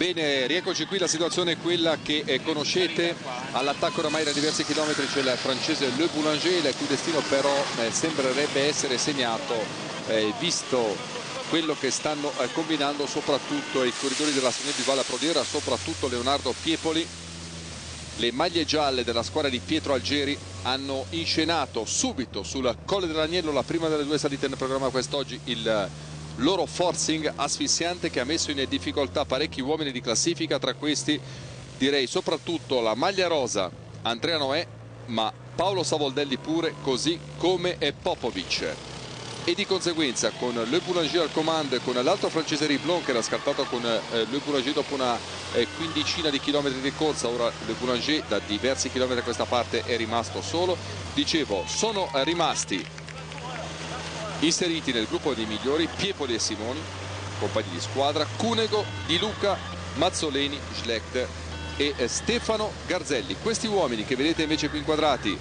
Bene, rieccoci qui, la situazione è quella che conoscete. All'attacco oramai da diversi chilometri c'è il francese Le Boulanger, il cui destino però sembrerebbe essere segnato, visto quello che stanno combinando soprattutto i corridori della Saunier du Val a Prodiera, soprattutto Leonardo Piepoli. Le maglie gialle della squadra di Pietro Algeri hanno inscenato subito sul Colle dell'Agnello, la prima delle due salite nel programma quest'oggi, il loro forcing asfissiante che ha messo in difficoltà parecchi uomini di classifica, tra questi direi soprattutto la maglia rosa Andrea Noè, ma Paolo Savoldelli pure, così come Popovic. E di conseguenza con Le Boulanger al comando e con l'altro francese Riblon che era scartato con Le Boulanger dopo una quindicina di chilometri di corsa. Ora Le Boulanger da diversi chilometri a questa parte è rimasto solo. Dicevo, sono rimasti inseriti nel gruppo dei migliori Piepoli e Simoni, compagni di squadra, Cunego, Di Luca, Mazzoleni, Schlechter e Stefano Garzelli. Questi uomini che vedete invece qui inquadrati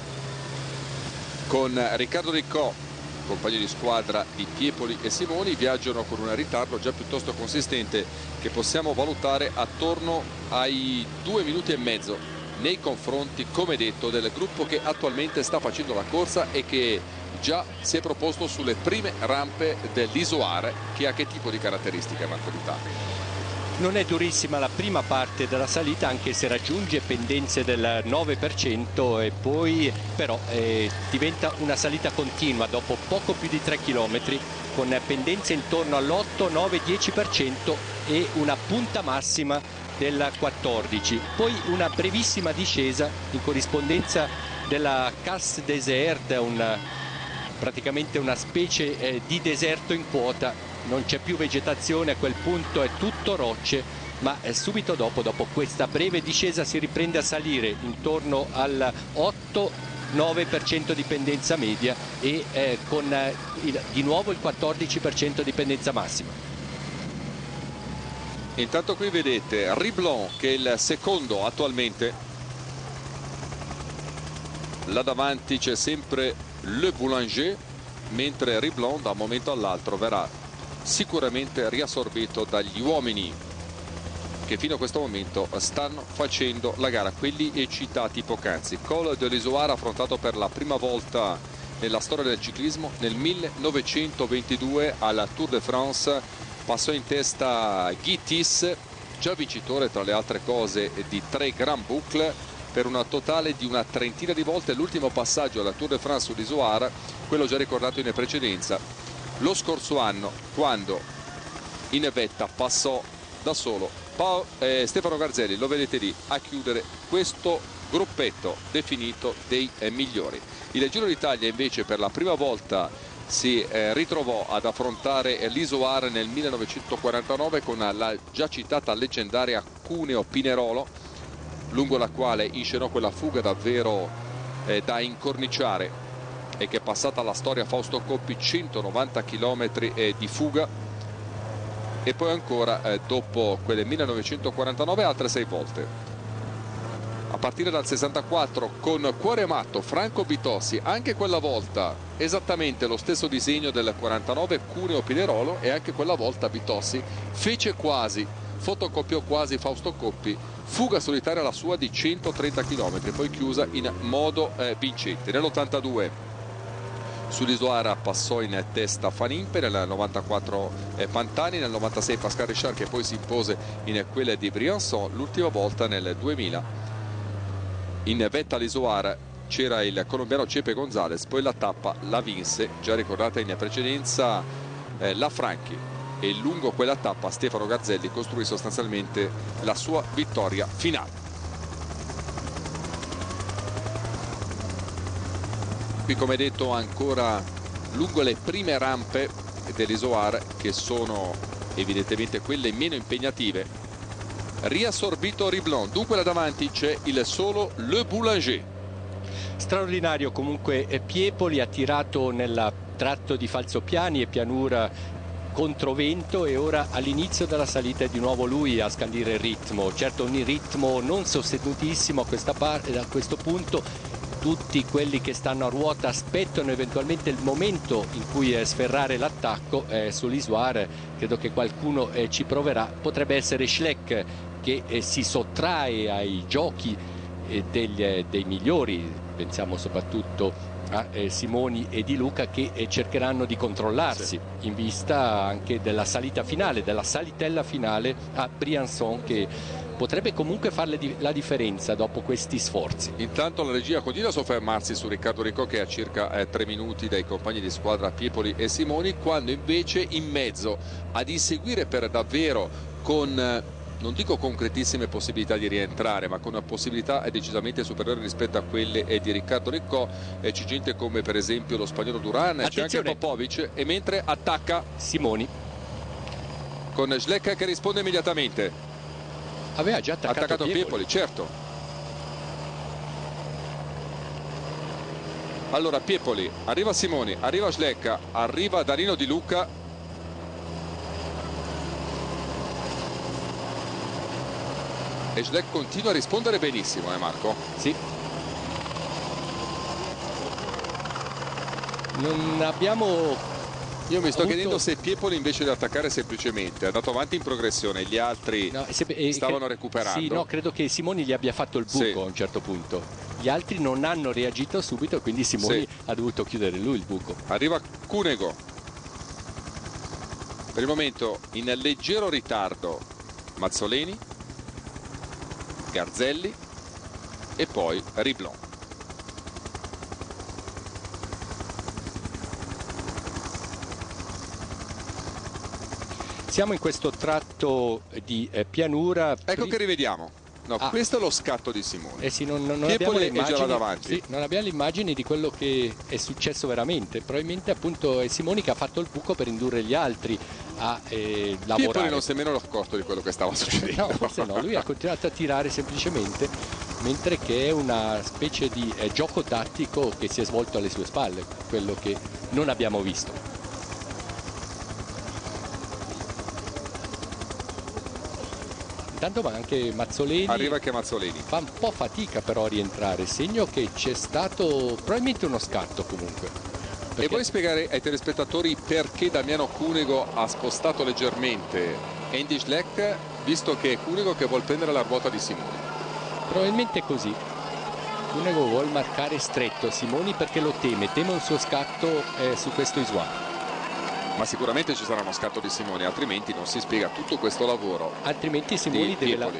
con Riccardo Riccò, compagni di squadra di Piepoli e Simoni, viaggiano con un ritardo già piuttosto consistente che possiamo valutare attorno ai 2 minuti e mezzo nei confronti, come detto, del gruppo che attualmente sta facendo la corsa e che già si è proposto sulle prime rampe dell'Isoar. Che ha che tipo di caratteristiche, Marco Vitale? Non è durissima la prima parte della salita, anche se raggiunge pendenze del 9%, e poi però diventa una salita continua dopo poco più di 3 km con pendenze intorno all'8, 9, 10% e una punta massima del 14%. Poi una brevissima discesa in corrispondenza della Casse Désert, praticamente una specie di deserto in quota. Non c'è più vegetazione, a quel punto è tutto rocce, ma subito dopo questa breve discesa si riprende a salire intorno al 8-9% di pendenza media e con di nuovo il 14% di pendenza massima. Intanto qui vedete Riblon che è il secondo attualmente, là davanti c'è sempre Le Boulanger, mentre Riblon da un momento all'altro verrà sicuramente riassorbito dagli uomini che fino a questo momento stanno facendo la gara, quelli citati poc'anzi. Col de l'Isoar affrontato per la prima volta nella storia del ciclismo nel 1922 alla Tour de France. Passò in testa Guy Thys, già vincitore tra le altre cose di 3 Grand Boucle, per una totale di una trentina di volte. L'ultimo passaggio alla Tour de France sull'Isoar, quello già ricordato in precedenza, lo scorso anno, quando in vetta passò da solo Stefano Garzelli, lo vedete lì, a chiudere questo gruppetto definito dei migliori. Il Giro d'Italia invece per la prima volta si ritrovò ad affrontare l'Isoar nel 1949 con la già citata leggendaria Cuneo Pinerolo, lungo la quale inscenò quella fuga davvero da incorniciare e che è passata alla storia Fausto Coppi, 190 km di fuga, e poi ancora dopo quelle 1949 altre 6 volte. A partire dal 64 con Cuore Matto, Franco Bitossi, anche quella volta esattamente lo stesso disegno del 49 Cuneo Pinerolo, e anche quella volta Bitossi fece quasi, fotocopiò quasi Fausto Coppi, fuga solitaria la sua di 130 km, poi chiusa in modo vincente. Nell'82 sull'Isoar passò in testa Fanimpe, nel 94 Pantani, nel 96 Pascal Richard che poi si impose in quelle di Briançon, l'ultima volta nel 2000 in vetta all'Isoar c'era il colombiano Chepe González, poi la tappa la vinse, già ricordata in precedenza, la Franchi, e lungo quella tappa Stefano Garzelli costruì sostanzialmente la sua vittoria finale. Qui, come detto, ancora lungo le prime rampe dell'Isoar, che sono evidentemente quelle meno impegnative, riassorbito Riblon. Dunque là davanti c'è il solo Le Boulanger. Straordinario comunque Piepoli, ha tirato nel tratto di falsopiani e pianura controvento, e ora all'inizio della salita è di nuovo lui a scandire il ritmo. Certo un ritmo non sostenutissimo a questo punto, tutti quelli che stanno a ruota aspettano eventualmente il momento in cui sferrare l'attacco sull'Isoire. Credo che qualcuno ci proverà. Potrebbe essere Schleck che si sottrae ai giochi dei migliori, pensiamo soprattutto a Simoni e Di Luca, che cercheranno di controllarsi in vista anche della salita finale, della salitella finale a Briançon, che potrebbe comunque farle la differenza dopo questi sforzi. Intanto la regia continua a soffermarsi su Riccardo Ricò, che è a circa 3 minuti dai compagni di squadra Piepoli e Simoni, quando invece in mezzo ad inseguire per davvero con non dico concretissime possibilità di rientrare, ma con una possibilità decisamente superiore rispetto a quelle di Riccardo Ricò, c'è gente come per esempio lo spagnolo Duran, c'è anche Popovic, e mentre attacca Simoni con Schleck che risponde immediatamente. Aveva già attaccato Piepoli, certo. Allora Piepoli, arriva Simoni, arriva Schleck, arriva Danilo Di Luca. E Schleck continua a rispondere benissimo, Marco? Sì. Non abbiamo... Io mi sto chiedendo se Piepoli invece di attaccare semplicemente è andato avanti in progressione, gli altri stavano recuperando. Sì, no, credo che Simoni gli abbia fatto il buco a un certo punto. Gli altri non hanno reagito subito, quindi Simoni ha dovuto chiudere lui il buco. Arriva Cunego. Per il momento in leggero ritardo Mazzoleni, Garzelli e poi Riblon. Siamo in questo tratto di pianura. Ecco che rivediamo. No, questo è lo scatto di Simone. Sì, non abbiamo le immagini, è già là davanti. Sì, non abbiamo le immagini di quello che è successo veramente. Probabilmente appunto è Simoni che ha fatto il buco per indurre gli altri a lavorare. Piepoli non si è nemmeno accorto di quello che stava succedendo. No, forse no, lui ha continuato a tirare semplicemente, mentre che è una specie di gioco tattico che si è svolto alle sue spalle, quello che non abbiamo visto. Intanto ma anche Mazzoleni arriva anche Mazzoleni, fa un po' fatica però a rientrare, segno che c'è stato probabilmente uno scatto comunque. E vuoi spiegare ai telespettatori perché Damiano Cunego ha spostato leggermente Andy Schleck, visto che è Cunego che vuol prendere la ruota di Simoni? Probabilmente è così. Cunego vuol marcare stretto Simoni perché lo teme un suo scatto su questo Isoire. Ma sicuramente ci sarà uno scatto di Simoni, altrimenti non si spiega tutto questo lavoro. Altrimenti Simoni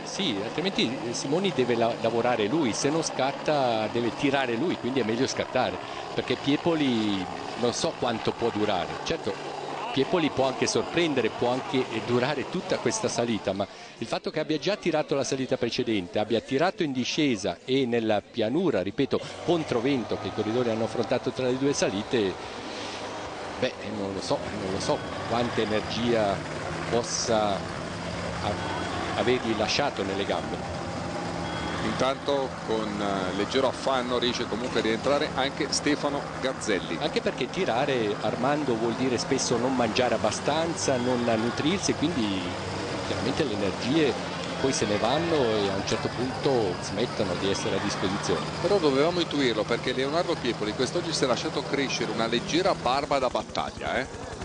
deve lavorare lui, se non scatta deve tirare lui, quindi è meglio scattare, perché Piepoli non so quanto può durare. Certo, Piepoli può anche sorprendere, può anche durare tutta questa salita, ma il fatto che abbia già tirato la salita precedente, abbia tirato in discesa e nella pianura, ripeto, controvento che i corridori hanno affrontato tra le due salite, beh, non lo so quanta energia possa avergli lasciato nelle gambe. Intanto con leggero affanno riesce comunque a rientrare anche Stefano Garzelli. Anche perché tirare, Armando, vuol dire spesso non mangiare abbastanza, non nutrirsi, quindi chiaramente le energie poi se ne vanno e a un certo punto smettono di essere a disposizione. Però dovevamo intuirlo, perché Leonardo Piepoli quest'oggi si è lasciato crescere una leggera barba da battaglia.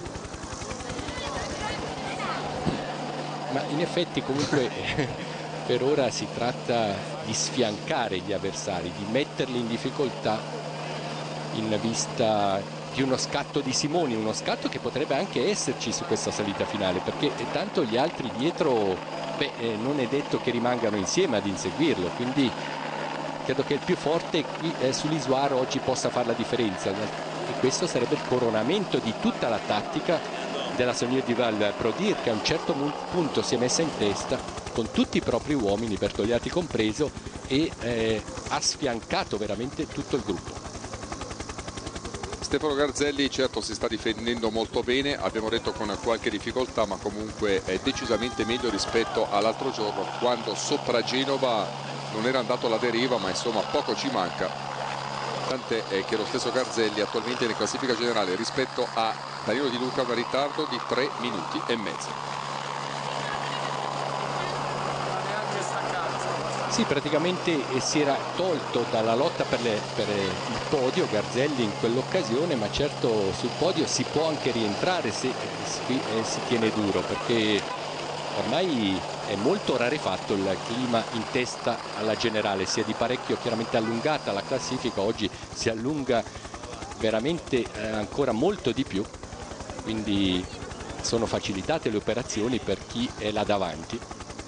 Ma in effetti comunque per ora si tratta di sfiancare gli avversari, di metterli in difficoltà in vista di uno scatto di Simoni, uno scatto che potrebbe anche esserci su questa salita finale, perché tanto gli altri dietro non è detto che rimangano insieme ad inseguirlo, quindi credo che il più forte qui sull'Isoire oggi possa fare la differenza, e questo sarebbe il coronamento di tutta la tattica della Saunier Duval Prodir, che a un certo punto si è messa in testa con tutti i propri uomini, Bertogliati compreso, e ha sfiancato veramente tutto il gruppo. Stefano Garzelli certo si sta difendendo molto bene, abbiamo detto con qualche difficoltà, ma comunque è decisamente meglio rispetto all'altro giorno, quando sopra Genova non era andato alla deriva, ma insomma poco ci manca, tant'è che lo stesso Garzelli attualmente in classifica generale rispetto a Danilo Di Luca ha un ritardo di 3 minuti e mezzo. Sì, praticamente si era tolto dalla lotta per il podio Garzelli in quell'occasione, ma certo sul podio si può anche rientrare se si tiene duro, perché ormai è molto rarefatto il clima in testa alla generale, si è di parecchio chiaramente allungata la classifica, oggi si allunga veramente ancora molto di più, quindi sono facilitate le operazioni per chi è là davanti.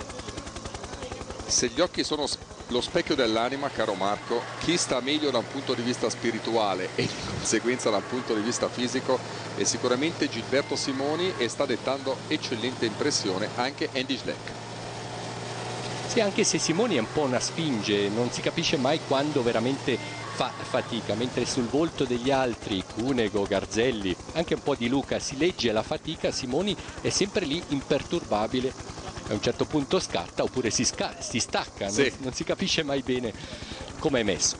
Se gli occhi sono lo specchio dell'anima, caro Marco, chi sta meglio da un punto di vista spirituale e di conseguenza da un punto di vista fisico è sicuramente Gilberto Simoni, e sta dettando eccellente impressione anche Andy Schleck. Sì, anche se Simoni è un po' una sfinge, non si capisce mai quando veramente fa fatica, mentre sul volto degli altri, Cunego, Garzelli, anche un po' di Luca, si legge la fatica, Simoni è sempre lì imperturbabile. A un certo punto scatta oppure si stacca, sì. non si capisce mai bene come è messo.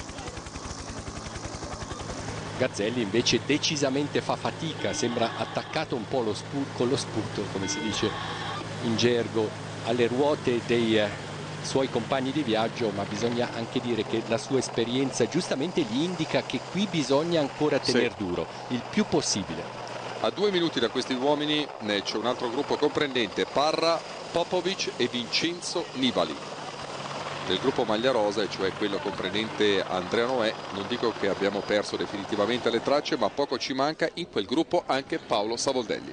Garzelli invece decisamente fa fatica, sembra attaccato un po' con lo sputo, come si dice in gergo, alle ruote dei suoi compagni di viaggio, ma bisogna anche dire che la sua esperienza giustamente gli indica che qui bisogna ancora tenere duro, il più possibile. A 2 minuti da questi uomini c'è un altro gruppo comprendente Parra, Popovic e Vincenzo Nibali. Del gruppo maglia rosa, e cioè quello comprendente Andrea Noè, non dico che abbiamo perso definitivamente le tracce, ma poco ci manca in quel gruppo anche Paolo Savoldelli.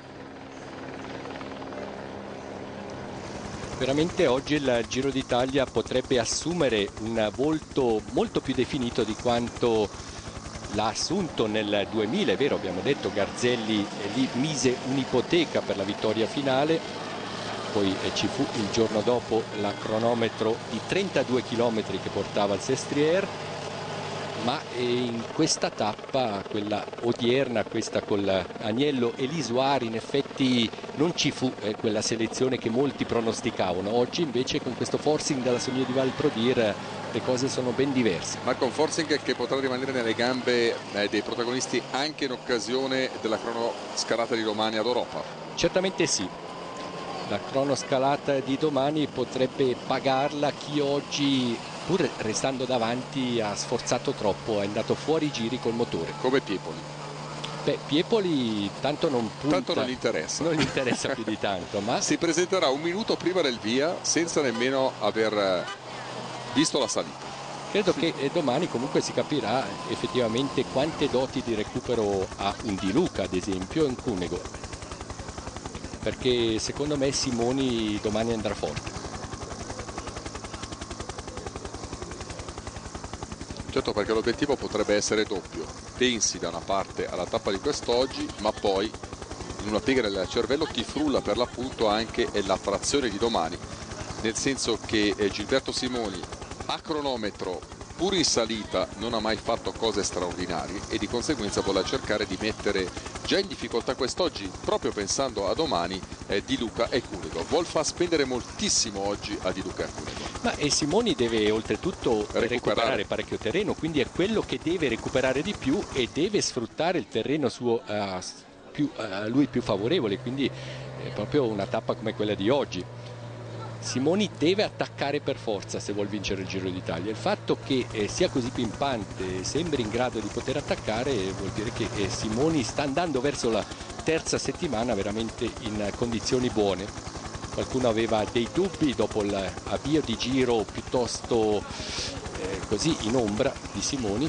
Veramente oggi il Giro d'Italia potrebbe assumere un volto molto più definito di quanto l'ha assunto nel 2000, è vero, abbiamo detto Garzelli lì mise un'ipoteca per la vittoria finale, poi ci fu il giorno dopo la cronometro di 32 km che portava al Sestriere, ma in questa tappa, quella odierna, questa con Agnello e Lisuari, in effetti non ci fu quella selezione che molti pronosticavano. Oggi invece con questo forcing della Sommier di Valprodir le cose sono ben diverse. Marco, un forcing che potrà rimanere nelle gambe dei protagonisti anche in occasione della cronoscalata di domani ad Europa? Certamente sì. La cronoscalata di domani potrebbe pagarla chi oggi, pur restando davanti, ha sforzato troppo, è andato fuori giri col motore. Come Piepoli. Beh, Piepoli tanto non punta, tanto non gli interessa. Non gli interessa più di tanto, ma si presenterà un minuto prima del via senza nemmeno aver visto la salita. Credo che domani comunque si capirà effettivamente quante doti di recupero ha un Di Luca, ad esempio, e un Cunego, perché secondo me Simoni domani andrà forte. Certo, perché l'obiettivo potrebbe essere doppio. Pensi da una parte alla tappa di quest'oggi, ma poi in una piega del cervello ti frulla per l'appunto anche la frazione di domani, nel senso che Gilberto Simoni a cronometro pur in salita non ha mai fatto cose straordinarie e di conseguenza vuole cercare di mettere già in difficoltà quest'oggi, proprio pensando a domani, Di Luca e Cunego. Vuol far spendere moltissimo oggi a Di Luca e Cunego. Ma Simoni deve oltretutto recuperare parecchio terreno, quindi è quello che deve recuperare di più e deve sfruttare il terreno suo a lui più favorevole, quindi è proprio una tappa come quella di oggi. Simoni deve attaccare per forza se vuol vincere il Giro d'Italia. Il fatto che sia così pimpante e sembri in grado di poter attaccare vuol dire che Simoni sta andando verso la terza settimana veramente in condizioni buone. Qualcuno aveva dei dubbi dopo l'avvio di giro piuttosto così in ombra di Simoni.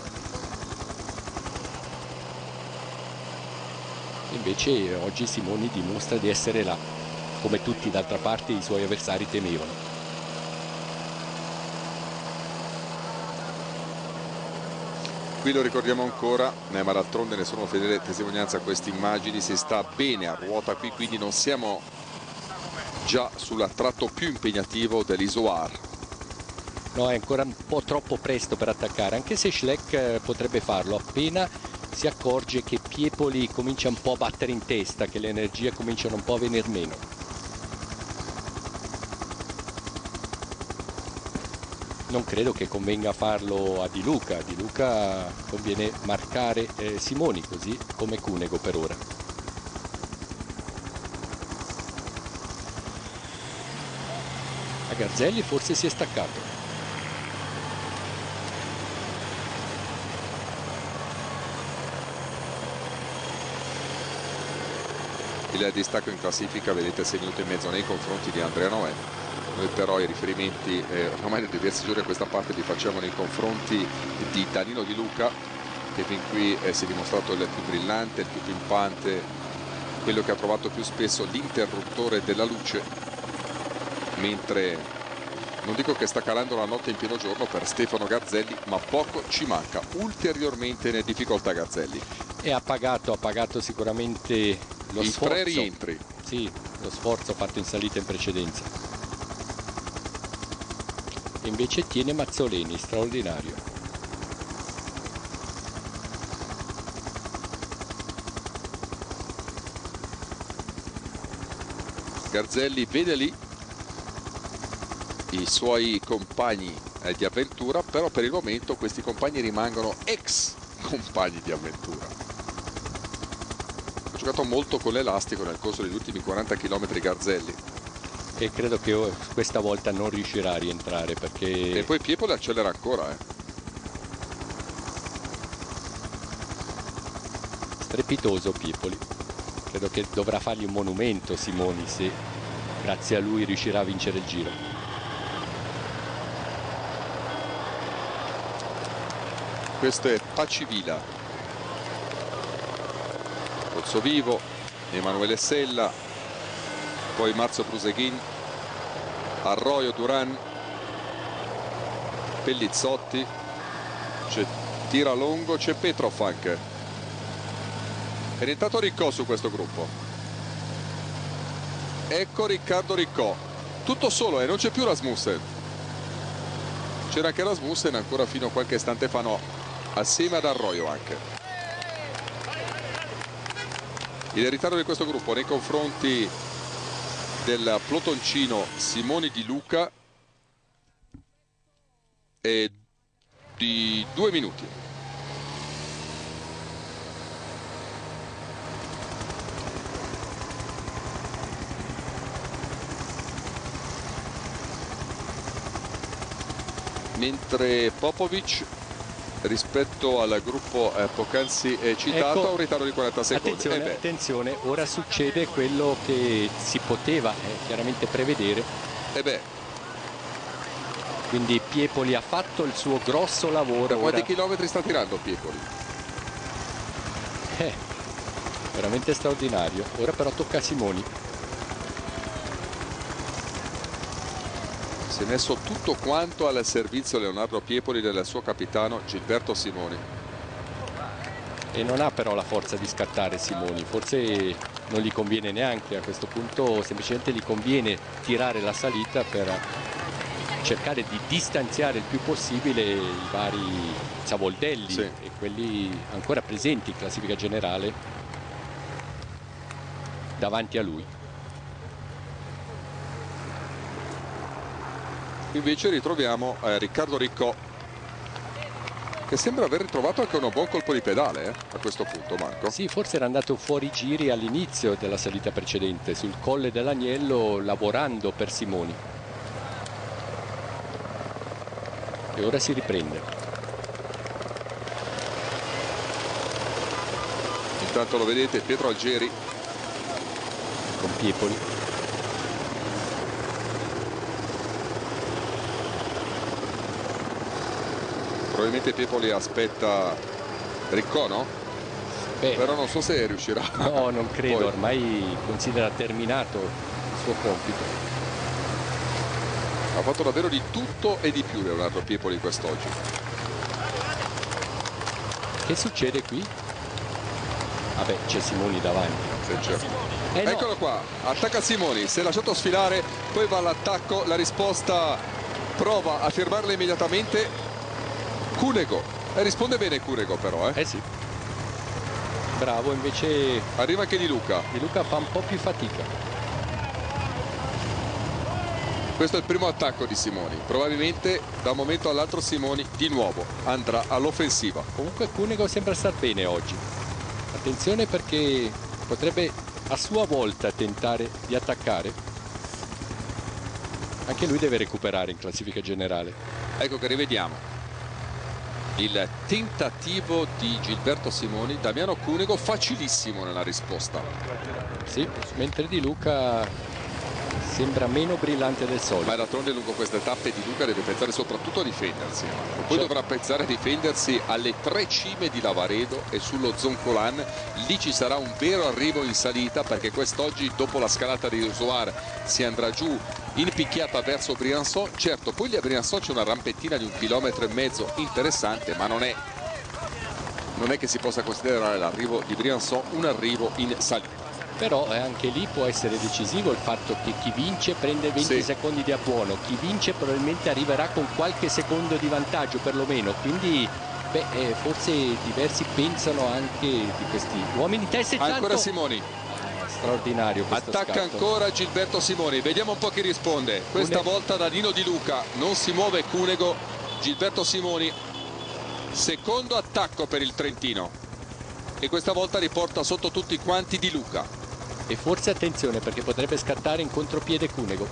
Invece oggi Simoni dimostra di essere là, come tutti d'altra parte i suoi avversari temevano. Qui lo ricordiamo ancora, ma d'altronde ne sono fedele testimonianza queste immagini, si sta bene a ruota qui, quindi non siamo già sul tratto più impegnativo dell'Isoar. No, è ancora un po' troppo presto per attaccare, anche se Schleck potrebbe farlo appena si accorge che Piepoli comincia un po' a battere in testa, che le energie cominciano un po' a venir meno. Non credo che convenga farlo a Di Luca. A Di Luca conviene marcare Simoni, così come Cunego per ora. A Garzelli forse si è staccato. il distacco in classifica, vedete, 6 minuti e mezzo nei confronti di Andrea Noè. Noi però i riferimenti ormai da diversi giorni a questa parte li facciamo nei confronti di Danilo Di Luca, che fin qui si è dimostrato il più brillante, il più pimpante, quello che ha trovato più spesso l'interruttore della luce, mentre non dico che sta calando la notte in pieno giorno per Stefano Garzelli, ma poco ci manca, ulteriormente in difficoltà Garzelli. E ha pagato sicuramente lo sforzo. I 3 rientri. Sì, lo sforzo fatto in salita in precedenza. E invece tiene Mazzoleni, straordinario. Garzelli vede lì i suoi compagni di avventura, però per il momento questi compagni rimangono ex compagni di avventura. Ha giocato molto con l'elastico nel corso degli ultimi 40 km Garzelli. E credo che questa volta non riuscirà a rientrare, perché... E poi Piepoli accelera ancora. Strepitoso Piepoli. Credo che dovrà fargli un monumento Simoni se grazie a lui riuscirà a vincere il Giro. Questo è Pacivila, Pozzovivo, Emanuele Sella, poi Marzio Bruseghin, Arroyo Duran, Pellizzotti, c'è Tiralongo, c'è Petrov anche. È rientrato Riccò su questo gruppo. Ecco Riccardo Riccò, tutto solo e non c'è più Rasmussen. C'era anche Rasmussen ancora fino a qualche istante fa, no, assieme ad Arroyo anche. Il ritardo di questo gruppo nei confronti del plotoncino Simoni Di Luca è di 2 minuti. Mentre Popovic rispetto al gruppo poc'anzi citato, ecco, ha un ritardo di 40 secondi. Attenzione, ora succede quello che si poteva chiaramente prevedere. Quindi Piepoli ha fatto il suo grosso lavoro. Da quanti chilometri sta tirando Piepoli? Veramente straordinario. Ora però tocca a Simoni. Si è messo tutto quanto al servizio Leonardo Piepoli del suo capitano Gilberto Simoni. E non ha però la forza di scattare Simoni, forse non gli conviene neanche a questo punto, semplicemente gli conviene tirare la salita per cercare di distanziare il più possibile i vari Savoldelli, sì, e quelli ancora presenti in classifica generale davanti a lui. Invece ritroviamo Riccardo Riccò, che sembra aver ritrovato anche un buon colpo di pedale a questo punto, Marco. Sì, forse era andato fuori giri all'inizio della salita precedente sul Colle dell'Agnello, lavorando per Simoni, e ora si riprende. Intanto lo vedete Pietro Algeri con Piepoli. Probabilmente Piepoli aspetta Riccò, no? Però non so se riuscirà. No, non credo. Poi ormai considera terminato il suo compito. Ha fatto davvero di tutto e di più Leonardo Piepoli quest'oggi. Che succede qui? Vabbè, c'è Simoni davanti. Eccolo no, qua, attacca Simoni, si è lasciato sfilare, poi va all'attacco, la risposta prova a fermarla immediatamente Cunego, risponde bene Cunego però. Sì, bravo. Invece arriva anche Di Luca. Di Luca fa un po' più fatica. Questo è il primo attacco di Simoni, probabilmente da un momento all'altro Simoni di nuovo andrà all'offensiva. Comunque Cunego sembra star bene oggi, attenzione perché potrebbe a sua volta tentare di attaccare. Anche lui deve recuperare in classifica generale. Ecco che rivediamo Il tentativo di Gilberto Simoni, Damiano Cunego facilissimo nella risposta. Sì, mentre Di Luca sembra meno brillante del solito. Ma d'altronde lungo queste tappe Di Luca deve pensare soprattutto a difendersi. Poi dovrà pensare a difendersi alle 3 cime di Lavaredo e sullo Zoncolan. Lì ci sarà un vero arrivo in salita, perché quest'oggi dopo la scalata di Usoar si andrà giù in picchiata verso Briançon. Certo, poi lì a Briançon c'è una rampettina di 1,5 km interessante, ma non è che si possa considerare l'arrivo di Briançon un arrivo in salita. Però anche lì può essere decisivo il fatto che chi vince prende 20 secondi di abbuono, chi vince probabilmente arriverà con qualche secondo di vantaggio perlomeno, quindi forse diversi pensano anche di questi uomini. Ancora Simoni, straordinario questo attacca scatto. Ancora Gilberto Simoni, vediamo un po' chi risponde. Questa volta Danilo Di Luca, non si muove Cunego. Gilberto Simoni, secondo attacco per il trentino, e questa volta riporta sotto tutti quanti Di Luca. E forse attenzione, perché potrebbe scattare in contropiede Cunego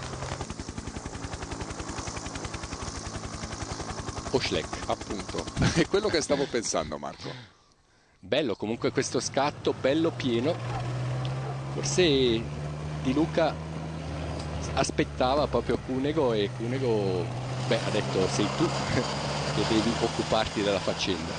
o Schleck, appunto. È quello che stavo pensando, Marco. Bello comunque questo scatto, bello pieno. Forse Di Luca aspettava proprio Cunego e Cunego ha detto sei tu che devi occuparti della faccenda.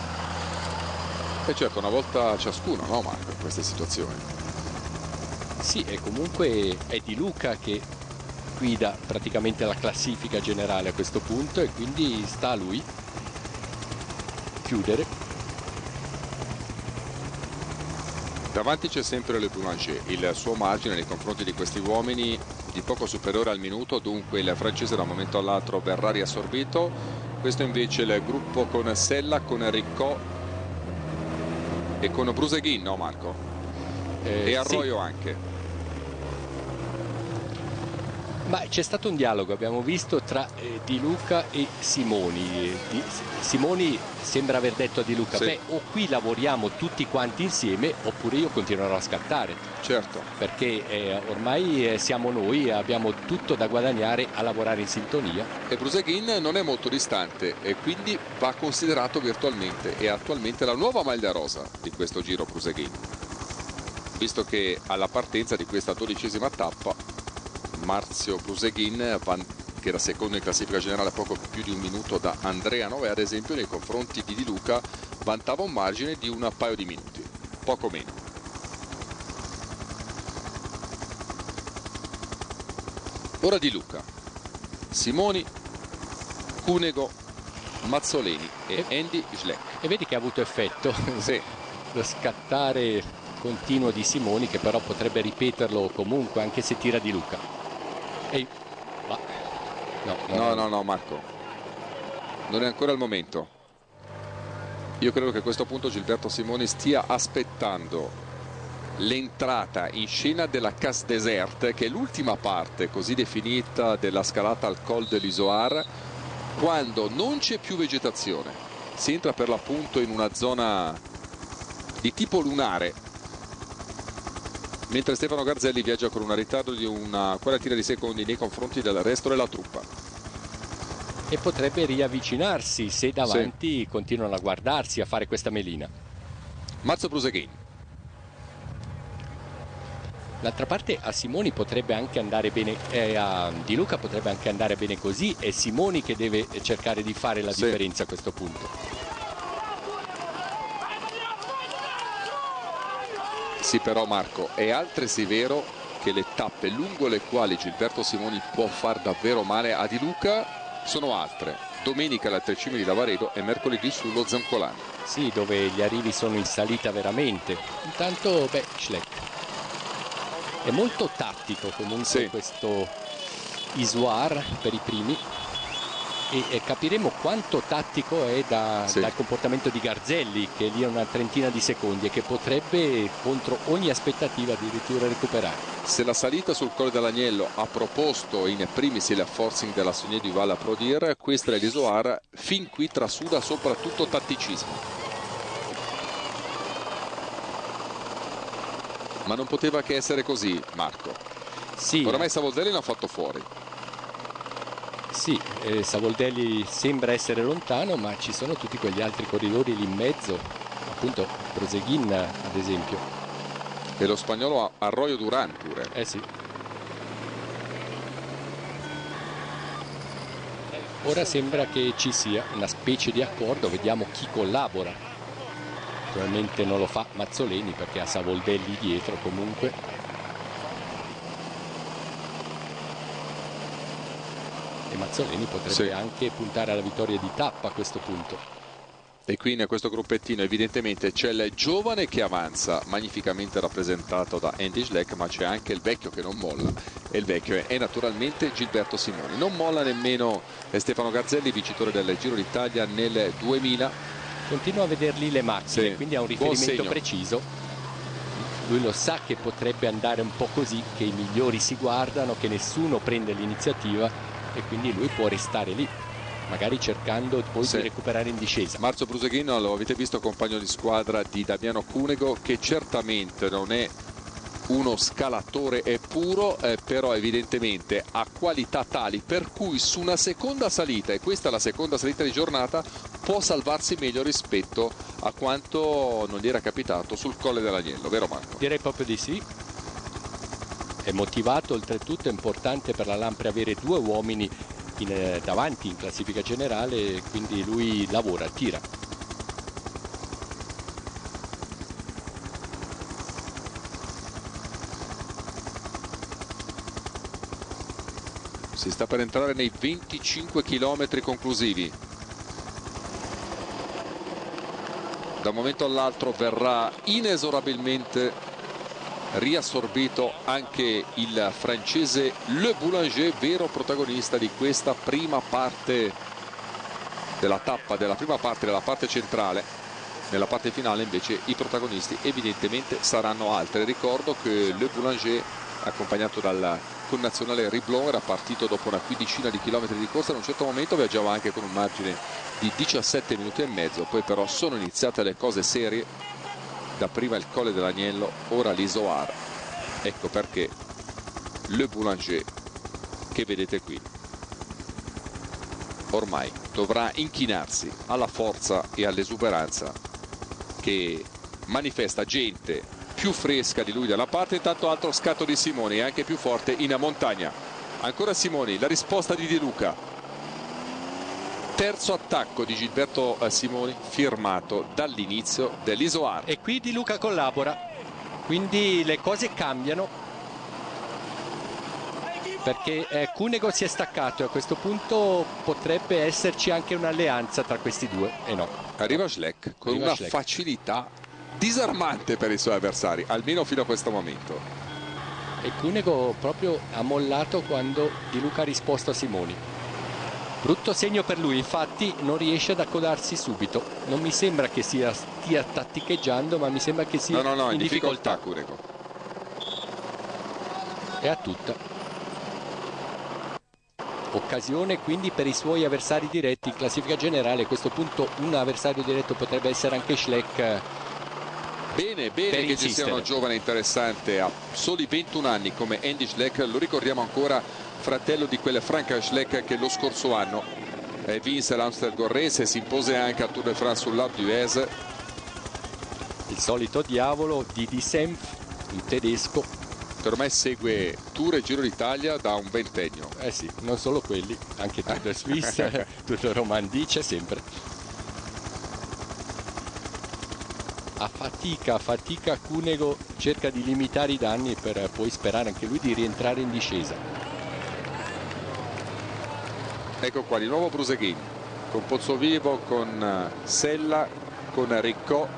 E certo, una volta ciascuno, no Marco, in queste situazioni. Sì, e comunque è Di Luca che guida praticamente la classifica generale a questo punto, e quindi sta a lui chiudere. Davanti c'è sempre Le Boulanger, il suo margine nei confronti di questi uomini di poco superiore al minuto, dunque il francese da un momento all'altro verrà riassorbito. Questo invece è il gruppo con Sella, con Riccò e con Bruseghin, no Marco? E Arroyo sì. anche. Ma c'è stato un dialogo, abbiamo visto, tra Di Luca e Simoni. Simoni sembra aver detto a Di Luca, o qui lavoriamo tutti quanti insieme oppure io continuerò a scattare. Certo. Perché ormai siamo noi, abbiamo tutto da guadagnare a lavorare in sintonia. E Bruseghin non è molto distante e quindi va considerato virtualmente, e attualmente la nuova maglia rosa di questo giro Bruseghin, visto che alla partenza di questa 12ª tappa Marzio Bruseghin, che era secondo in classifica generale, poco più di un minuto da Andrea Nové, ad esempio, nei confronti di Di Luca vantava un margine di un paio di minuti, poco meno. Ora Di Luca, Simoni, Cunego, Mazzoleni e Andy Schleck. E vedi che ha avuto effetto. Sì. Lo scattare continuo di Simoni, che però potrebbe ripeterlo comunque anche se tira Di Luca. No Marco, non è ancora il momento. Io credo che a questo punto Gilberto Simoni stia aspettando l'entrata in scena della Casse Desert, che è l'ultima parte così definita della scalata al Col de l'Isoar, quando non c'è più vegetazione, si entra per l'appunto in una zona di tipo lunare, mentre Stefano Garzelli viaggia con un ritardo di una quarantina di secondi nei confronti del resto della truppa. E potrebbe riavvicinarsi se davanti continuano a guardarsi, a fare questa melina. Marzio Bruseghin. D'altra parte a Simoni potrebbe anche andare bene, a Di Luca potrebbe anche andare bene così, è Simoni che deve cercare di fare la differenza a questo punto. Sì, però Marco, è altresì vero che le tappe lungo le quali Gilberto Simoni può far davvero male a Di Luca sono altre. Domenica alle 3 cime di Lavaredo e mercoledì sullo Zoncolan. Sì, dove gli arrivi sono in salita veramente. Intanto, Schleck è molto tattico comunque questo Isoar per i primi, e capiremo quanto tattico è dal comportamento di Garzelli, che lì è una trentina di secondi e che potrebbe contro ogni aspettativa addirittura recuperare. Se la salita sul Colle dell'Agnello ha proposto in primis il forcing della Saunier du Val a Prodir, questa è l'Isoar, fin qui trasuda soprattutto tatticismo. Ma non poteva che essere così, Marco. Sì. Oramai Savozelli l'ha fatto fuori. Sì, Savoldelli sembra essere lontano, ma ci sono tutti quegli altri corridori lì in mezzo, appunto Broseghin ad esempio. E lo spagnolo Arroyo Duran pure. Sì. Ora sembra che ci sia una specie di accordo, vediamo chi collabora. Naturalmente non lo fa Mazzoleni perché ha Savoldelli dietro comunque. E Mazzoleni potrebbe anche puntare alla vittoria di tappa a questo punto. E qui in questo gruppettino evidentemente c'è il giovane che avanza, magnificamente rappresentato da Andy Schleck, ma c'è anche il vecchio che non molla, e il vecchio è naturalmente Gilberto Simoni. Non molla nemmeno Stefano Garzelli, vincitore del Giro d'Italia nel 2000. Continua a vederli le macchine, quindi ha un riferimento preciso. Lui lo sa che potrebbe andare un po' così, che i migliori si guardano, che nessuno prende l'iniziativa e quindi lui può restare lì, magari cercando poi di recuperare in discesa. Marzo Bruseghin, lo avete visto, compagno di squadra di Damiano Cunego, che certamente non è uno scalatore puro, però evidentemente ha qualità tali per cui su una seconda salita, e questa è la seconda salita di giornata, può salvarsi meglio rispetto a quanto non gli era capitato sul Colle dell'Agnello, vero Marco? Direi proprio di sì. È motivato, oltretutto è importante per la Lampre avere due uomini davanti in classifica generale, quindi lui lavora, tira. Si sta per entrare nei 25 km conclusivi. Da un momento all'altro verrà inesorabilmente riassorbito anche il francese Le Boulanger, vero protagonista di questa prima parte della tappa, della prima parte della parte centrale. Nella parte finale invece i protagonisti evidentemente saranno altri. Ricordo che Le Boulanger, accompagnato dal connazionale Riblon, era partito dopo una quindicina di chilometri di corsa. In un certo momento viaggiava anche con un margine di 17 minuti e mezzo, poi però sono iniziate le cose serie. Dapprima il Colle dell'Agnello, ora l'Isoar. Ecco perché Le Boulanger, che vedete qui, ormai dovrà inchinarsi alla forza e all'esuberanza che manifesta gente più fresca di lui dalla parte. Intanto altro scatto di Simoni, anche più forte in montagna. Ancora Simoni, la risposta di De Luca. Terzo attacco di Gilberto Simoni, firmato dall'inizio dell'Isoar. E qui Di Luca collabora, quindi le cose cambiano, perché Cunego si è staccato e a questo punto potrebbe esserci anche un'alleanza tra questi due, e no. Arriva Schleck con una facilità disarmante per i suoi avversari, almeno fino a questo momento. E Cunego proprio ha mollato quando Di Luca ha risposto a Simoni. Brutto segno per lui, infatti non riesce ad accodarsi subito. Non mi sembra che stia tatticheggiando, ma mi sembra che sia in difficoltà. Cunego. È a tutta. Occasione quindi per i suoi avversari diretti in classifica generale. A questo punto un avversario diretto potrebbe essere anche Schleck. Bene che ci sia un giovane interessante a soli 21 anni come Andy Schleck. Lo ricordiamo ancora, fratello di quel Frank Schleck che lo scorso anno vinse l'Amstel Gorrese e si impose anche al Tour de France sull'Alpe d'Huez. Il solito diavolo di Senf, un tedesco che ormai segue Tour e Giro d'Italia da un ventennio. Sì, non solo quelli, anche Tour de Suisse, Tour de Romandie, c'è sempre. A fatica Cunego cerca di limitare i danni per poi sperare anche lui di rientrare in discesa. Ecco qua di nuovo Bruseghin con Pozzovivo, con Sella, con Riccò,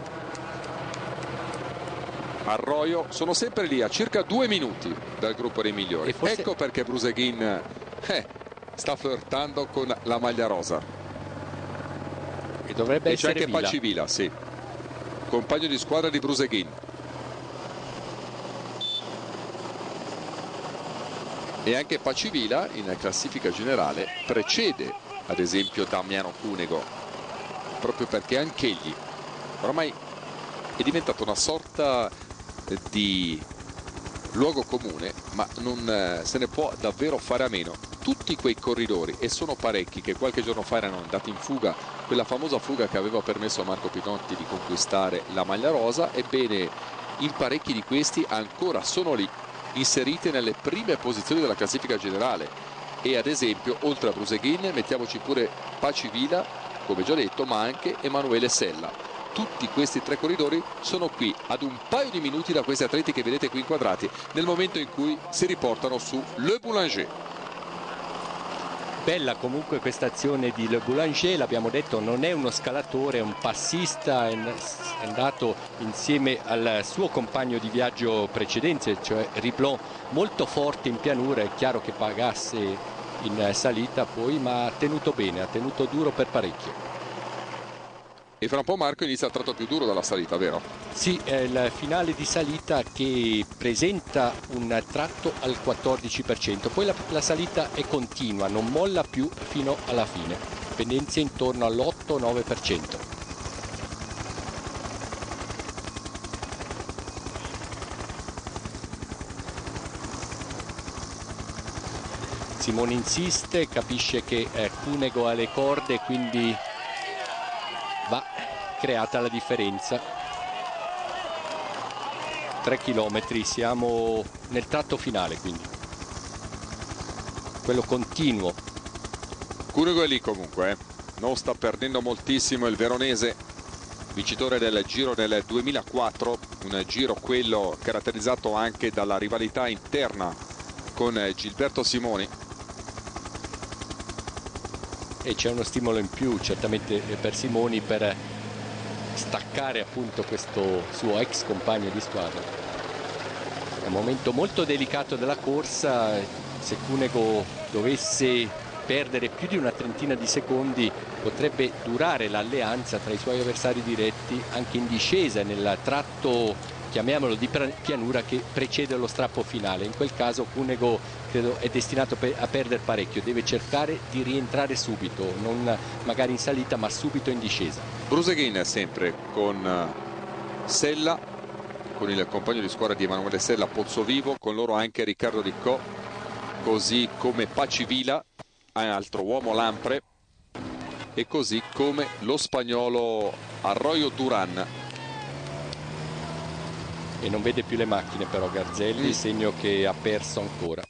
Arroyo. Sono sempre lì a circa 2 minuti dal gruppo dei migliori. Ecco perché Bruseghin sta flirtando con la maglia rosa. E dovrebbe essere c'è anche Pacivila, sì, compagno di squadra di Bruseghin. E anche Pacivila in classifica generale precede ad esempio Damiano Cunego, proprio perché anch'egli ormai è diventato una sorta di luogo comune, ma non se ne può davvero fare a meno. Tutti quei corridori, e sono parecchi, che qualche giorno fa erano andati in fuga, quella famosa fuga che aveva permesso a Marco Pinotti di conquistare la maglia rosa, ebbene in parecchi di questi ancora sono lì, inseriti nelle prime posizioni della classifica generale. E ad esempio, oltre a Bruseghin, mettiamoci pure Paci Vila, come già detto, ma anche Emanuele Sella. Tutti questi tre corridori sono qui ad un paio di minuti da questi atleti che vedete qui inquadrati, nel momento in cui si riportano su Le Boulanger. Bella comunque questa azione di Le Boulanger, l'abbiamo detto, non è uno scalatore, è un passista, è andato insieme al suo compagno di viaggio precedente, cioè Riblon, molto forte in pianura. È chiaro che pagasse in salita poi, ma ha tenuto bene, ha tenuto duro per parecchio. E fra un po' Marco inizia il tratto più duro dalla salita, vero? Sì, è il finale di salita che presenta un tratto al 14%, poi la salita è continua, non molla più fino alla fine, pendenze intorno all'8-9%. Simone insiste, capisce che Cunego ha le corde, quindi va creata la differenza. 3 km, siamo nel tratto finale, quindi quello continuo. Cunego è lì comunque, non sta perdendo moltissimo il veronese, vincitore del Giro del 2004, un giro quello caratterizzato anche dalla rivalità interna con Gilberto Simoni. E c'è uno stimolo in più certamente per Simoni per staccare appunto questo suo ex compagno di squadra. È un momento molto delicato della corsa, se Cunego dovesse perdere più di una trentina di secondi potrebbe durare l'alleanza tra i suoi avversari diretti anche in discesa nel tratto, chiamiamolo, di pianura che precede lo strappo finale. In quel caso Cunego credo è destinato a perdere parecchio, deve cercare di rientrare subito, non magari in salita ma subito in discesa. Bruseghin sempre con Sella, con il compagno di squadra di Emanuele Sella, Pozzovivo, con loro anche Riccardo Riccò, così come Paci Vila, altro uomo Lampre, e così come lo spagnolo Arroyo Duran. E non vede più le macchine però Garzelli, segno che ha perso ancora.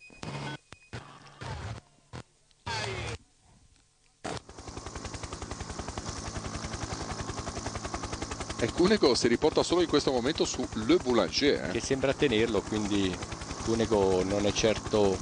E Cunego si riporta solo in questo momento su Le Boulanger. Che sembra tenerlo, quindi Cunego non è certo.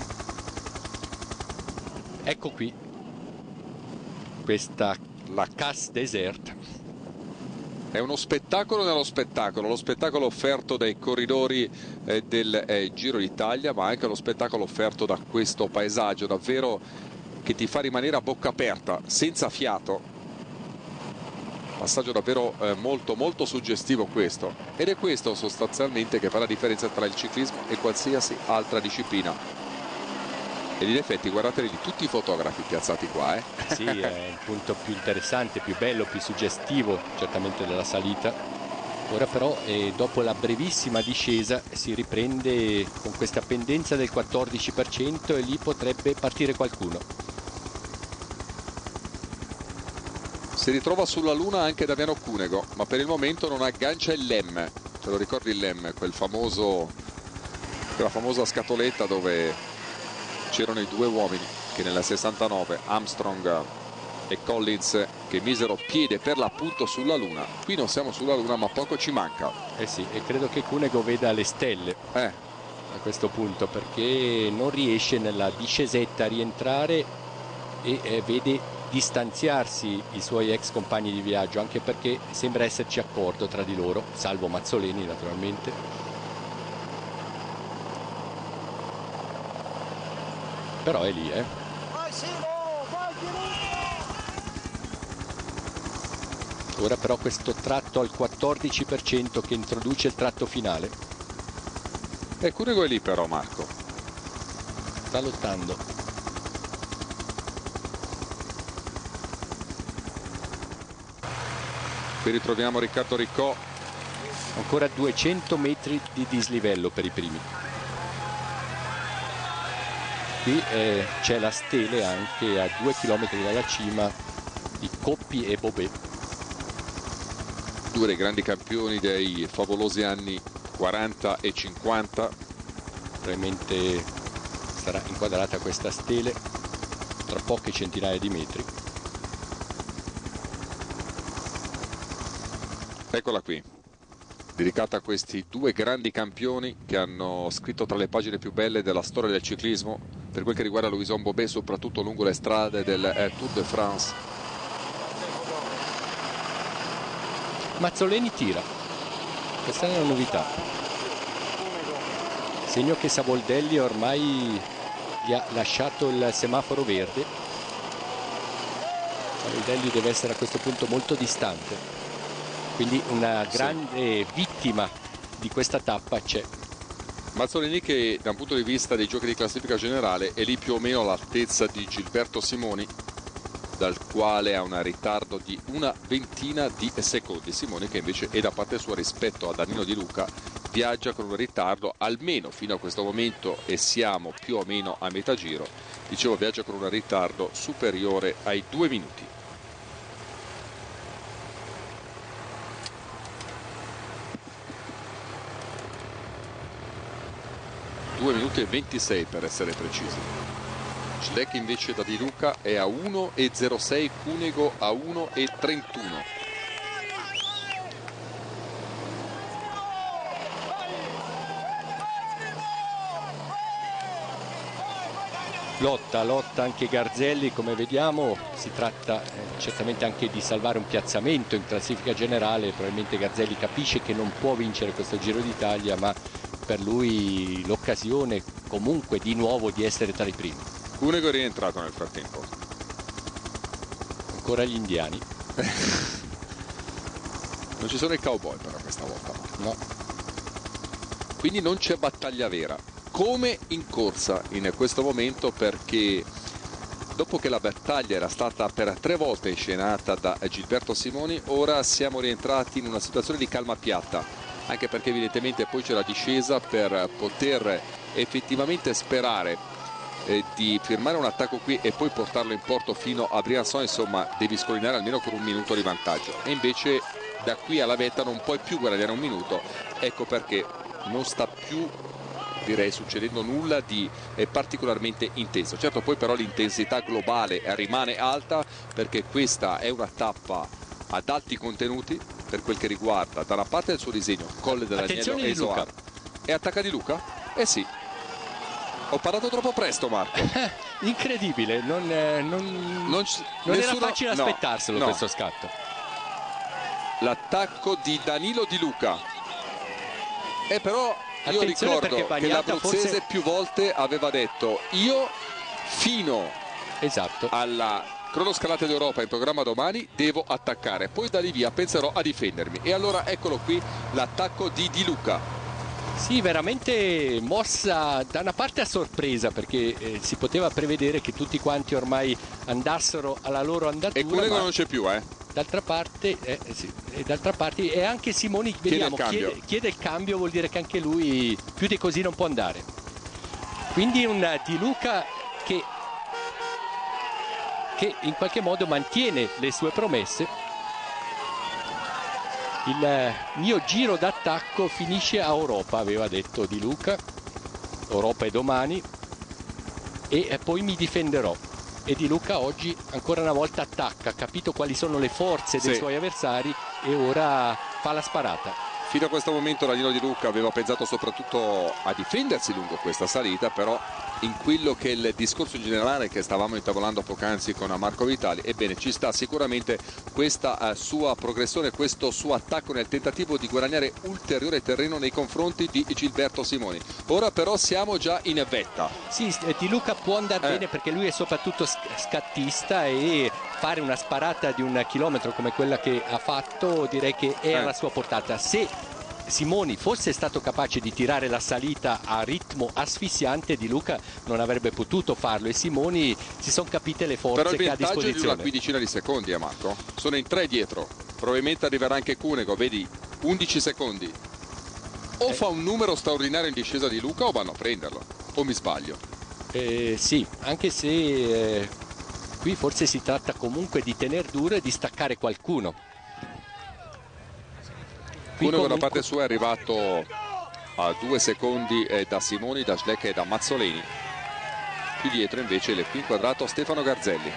Ecco qui, questa, la Casse Desert. È uno spettacolo nello spettacolo, lo spettacolo offerto dai corridori del Giro d'Italia, ma anche lo spettacolo offerto da questo paesaggio davvero che ti fa rimanere a bocca aperta, senza fiato. Passaggio davvero molto molto suggestivo questo, ed è questo sostanzialmente che fa la differenza tra il ciclismo e qualsiasi altra disciplina. Ed in effetti guardateli di tutti i fotografi piazzati qua. Sì, è il punto più interessante, più bello, più suggestivo certamente della salita. Ora però dopo la brevissima discesa si riprende con questa pendenza del 14% e lì potrebbe partire qualcuno. Si ritrova sulla luna anche Damiano Cunego, ma per il momento non aggancia il Lem. Te lo ricordi il Lem, quella famosa scatoletta dove c'erano i due uomini che nel 69, Armstrong e Collins, che misero piede per l'appunto sulla luna. Qui non siamo sulla luna, ma poco ci manca. Sì, e credo che Cunego veda le stelle a questo punto, perché non riesce nella discesetta a rientrare e vede distanziarsi i suoi ex compagni di viaggio, anche perché sembra esserci accordo tra di loro, salvo Mazzoleni naturalmente. Però è lì, Ora però questo tratto al 14% che introduce il tratto finale. Cunego è lì però, Marco. Sta lottando. Qui ritroviamo Riccardo Riccò. Ancora 200 metri di dislivello per i primi. Qui c'è la stele anche a 2 chilometri dalla cima di Coppi e Bobet. Due dei grandi campioni dei favolosi anni 40 e 50. Probabilmente sarà inquadrata questa stele tra poche centinaia di metri. Eccola qui, dedicata a questi due grandi campioni che hanno scritto tra le pagine più belle della storia del ciclismo per quel che riguarda Louison Bobet, soprattutto lungo le strade del Tour de France. Mazzoleni tira, questa è una novità, segno che Savoldelli ormai gli ha lasciato il semaforo verde. Savoldelli deve essere a questo punto molto distante, quindi una grande vittima di questa tappa c'è. Mazzoleni che da un punto di vista dei giochi di classifica generale è lì più o meno all'altezza di Gilberto Simoni, dal quale ha un ritardo di una ventina di secondi. Simoni che invece è da parte sua rispetto a Danilo Di Luca, viaggia con un ritardo almeno fino a questo momento, e siamo più o meno a metà giro, dicevo viaggia con un ritardo superiore ai 2 minuti. Due minuti e 26 per essere precisi. Schleck invece da Di Luca è a 1,06, Cunego a 1,31. Lotta anche Garzelli, come vediamo. Si tratta certamente anche di salvare un piazzamento in classifica generale. Probabilmente Garzelli capisce che non può vincere questo Giro d'Italia, ma per lui l'occasione comunque di nuovo di essere tra i primi. Cunego è rientrato nel frattempo. Ancora gli indiani. Non ci sono i cowboy però questa volta. No. Quindi non c'è battaglia vera, come in corsa in questo momento, perché dopo che la battaglia era stata per 3 volte inscenata da Gilberto Simoni, ora siamo rientrati in una situazione di calma piatta, anche perché evidentemente poi c'è la discesa per poter effettivamente sperare di firmare un attacco qui e poi portarlo in porto fino a Briançon. Insomma, devi scollinare almeno con 1 minuto di vantaggio, e invece da qui alla vetta non puoi più guadagnare 1 minuto. Ecco perché non sta più, direi, succedendo nulla di particolarmente intenso. Certo, poi però l'intensità globale rimane alta, perché questa è una tappa ad alti contenuti per quel che riguarda da una parte il suo disegno, Colle dell'Agnello e Soar. E attacca Di Luca? Eh sì. Ho parlato troppo presto, Marco. Incredibile, non era facile aspettarselo, questo scatto. L'attacco di Danilo Di Luca. E però io ricordo che l'abruzzese forse più volte aveva detto: io fino alla cronoscalata d'Europa in programma domani devo attaccare, poi da lì via penserò a difendermi. E allora eccolo qui l'attacco di Di Luca. Sì, veramente mossa da una parte a sorpresa, perché si poteva prevedere che tutti quanti ormai andassero alla loro andatura. E Cunego non c'è più, D'altra parte, d'altra parte, e anche Simoni, vediamo, chiede il cambio, vuol dire che anche lui più di così non può andare. Quindi un Di Luca che in qualche modo mantiene le sue promesse. Il mio giro d'attacco finisce a Europa, aveva detto Di Luca. Europa è domani e poi mi difenderò. E Di Luca oggi ancora una volta attacca, ha capito quali sono le forze dei suoi avversari e ora fa la sparata. Fino a questo momento Danilo Di Luca aveva pensato soprattutto a difendersi lungo questa salita, però in quello che è il discorso in generale che stavamo intavolando poc'anzi con Marco Vitali, ebbene ci sta sicuramente questa sua progressione, questo suo attacco nel tentativo di guadagnare ulteriore terreno nei confronti di Gilberto Simoni. Ora però siamo già in vetta. Sì, Di Luca può andare bene perché lui è soprattutto scattista, e fare una sparata di 1 chilometro come quella che ha fatto direi che è alla sua portata. Se Simoni fosse stato capace di tirare la salita a ritmo asfissiante, Di Luca non avrebbe potuto farlo, e Simoni si sono capite le forze che ha a disposizione. Però il vantaggio è di una quindicina di secondi, Marco. Sono in 3 dietro, probabilmente arriverà anche Cunego, vedi, 11 secondi. O fa un numero straordinario in discesa Di Luca o vanno a prenderlo, o mi sbaglio? Sì, anche se qui forse si tratta comunque di tener duro e di staccare qualcuno. Cunego da parte sua è arrivato a 2 secondi da Simoni, da Schleck e da Mazzoleni. Più dietro invece il qui inquadrato Stefano Garzelli.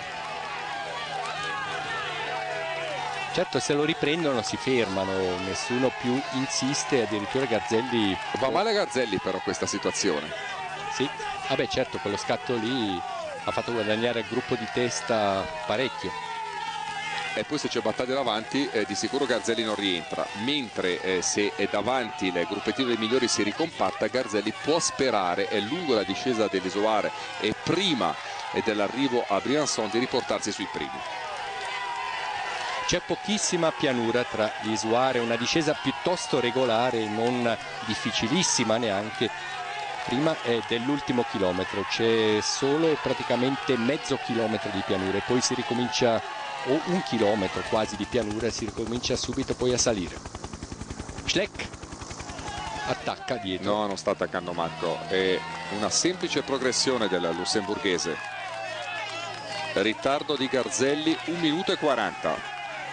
Certo, se lo riprendono si fermano, nessuno più insiste, addirittura Garzelli... Va male Garzelli però questa situazione. Sì, vabbè certo, quello scatto lì ha fatto guadagnare il gruppo di testa parecchio. E poi se c'è battaglia davanti di sicuro Garzelli non rientra, mentre se è davanti il gruppettino dei migliori si ricompatta, Garzelli può sperare lungo la discesa dell'Isoire e prima dell'arrivo a Briançon di riportarsi sui primi. C'è pochissima pianura tra gli Isoire, una discesa piuttosto regolare, non difficilissima neanche. Prima dell'ultimo chilometro c'è solo praticamente mezzo chilometro di pianura e poi si ricomincia, o 1 chilometro quasi di pianura, si ricomincia subito poi a salire. Schleck attacca dietro. No, non sta attaccando Marco, è una semplice progressione del lussemburghese. Ritardo di Garzelli 1 minuto e 40.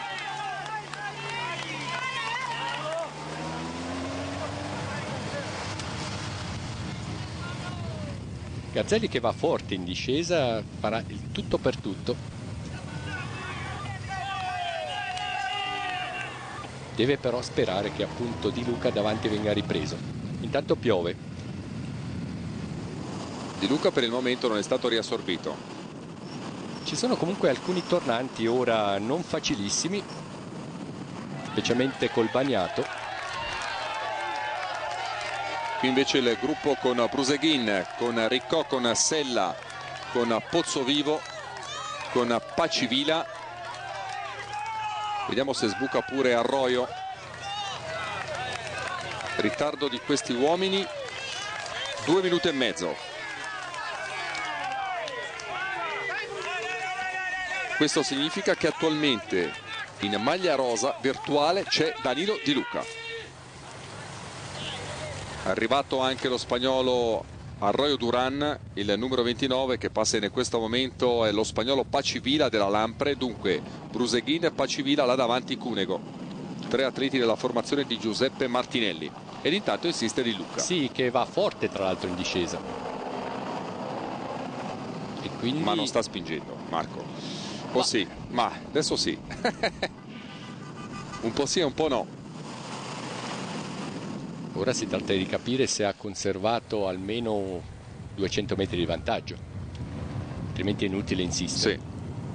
Garzelli che va forte in discesa, farà il tutto per tutto. Deve però sperare che appunto Di Luca davanti venga ripreso. Intanto piove. Di Luca per il momento non è stato riassorbito. Ci sono comunque alcuni tornanti ora non facilissimi, specialmente col bagnato. Qui invece il gruppo con Bruseghin, con Riccò, con Sella, con Pozzovivo, con Pacivila. Vediamo se sbuca pure Arroyo. Ritardo di questi uomini 2 minuti e mezzo. Questo significa che attualmente in maglia rosa virtuale c'è Danilo Di Luca. Arrivato anche lo spagnolo Arroyo Duran, il numero 29, che passa in questo momento è lo spagnolo Pacivila della Lampre. Dunque Bruseghin e Pacivila, là davanti Cunego, 3 atleti della formazione di Giuseppe Martinelli. Ed intanto insiste Di Luca. Sì, che va forte tra l'altro in discesa. E quindi... Ma non sta spingendo Marco. Un po' sì, ma adesso sì. Un po' sì e un po' no. Ora si tratta di capire se ha conservato almeno 200 metri di vantaggio, altrimenti è inutile insistere. Sì.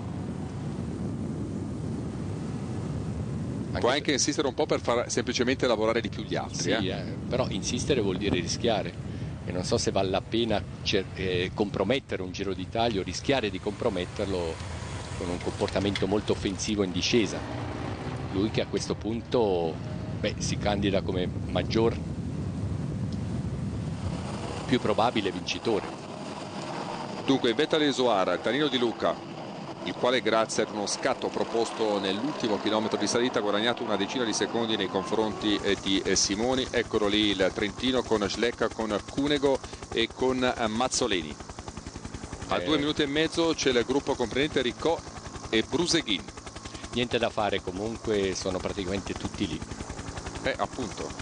Può anche insistere un po' per far semplicemente lavorare di più gli altri. Sì, però insistere vuol dire rischiare. E non so se vale la pena compromettere un Giro d'Italia o rischiare di comprometterlo con un comportamento molto offensivo in discesa. Lui che a questo punto si candida come più probabile vincitore. Dunque in vetta all'Isoire Danilo Di Luca, il quale grazie ad uno scatto proposto nell'ultimo chilometro di salita ha guadagnato una decina di secondi nei confronti di Simoni. Eccolo lì il trentino con Schleck, con Cunego e con Mazzoleni. A 2 minuti e mezzo c'è il gruppo comprendente Riccò e Bruseghin. Niente da fare, comunque sono praticamente tutti lì. Appunto.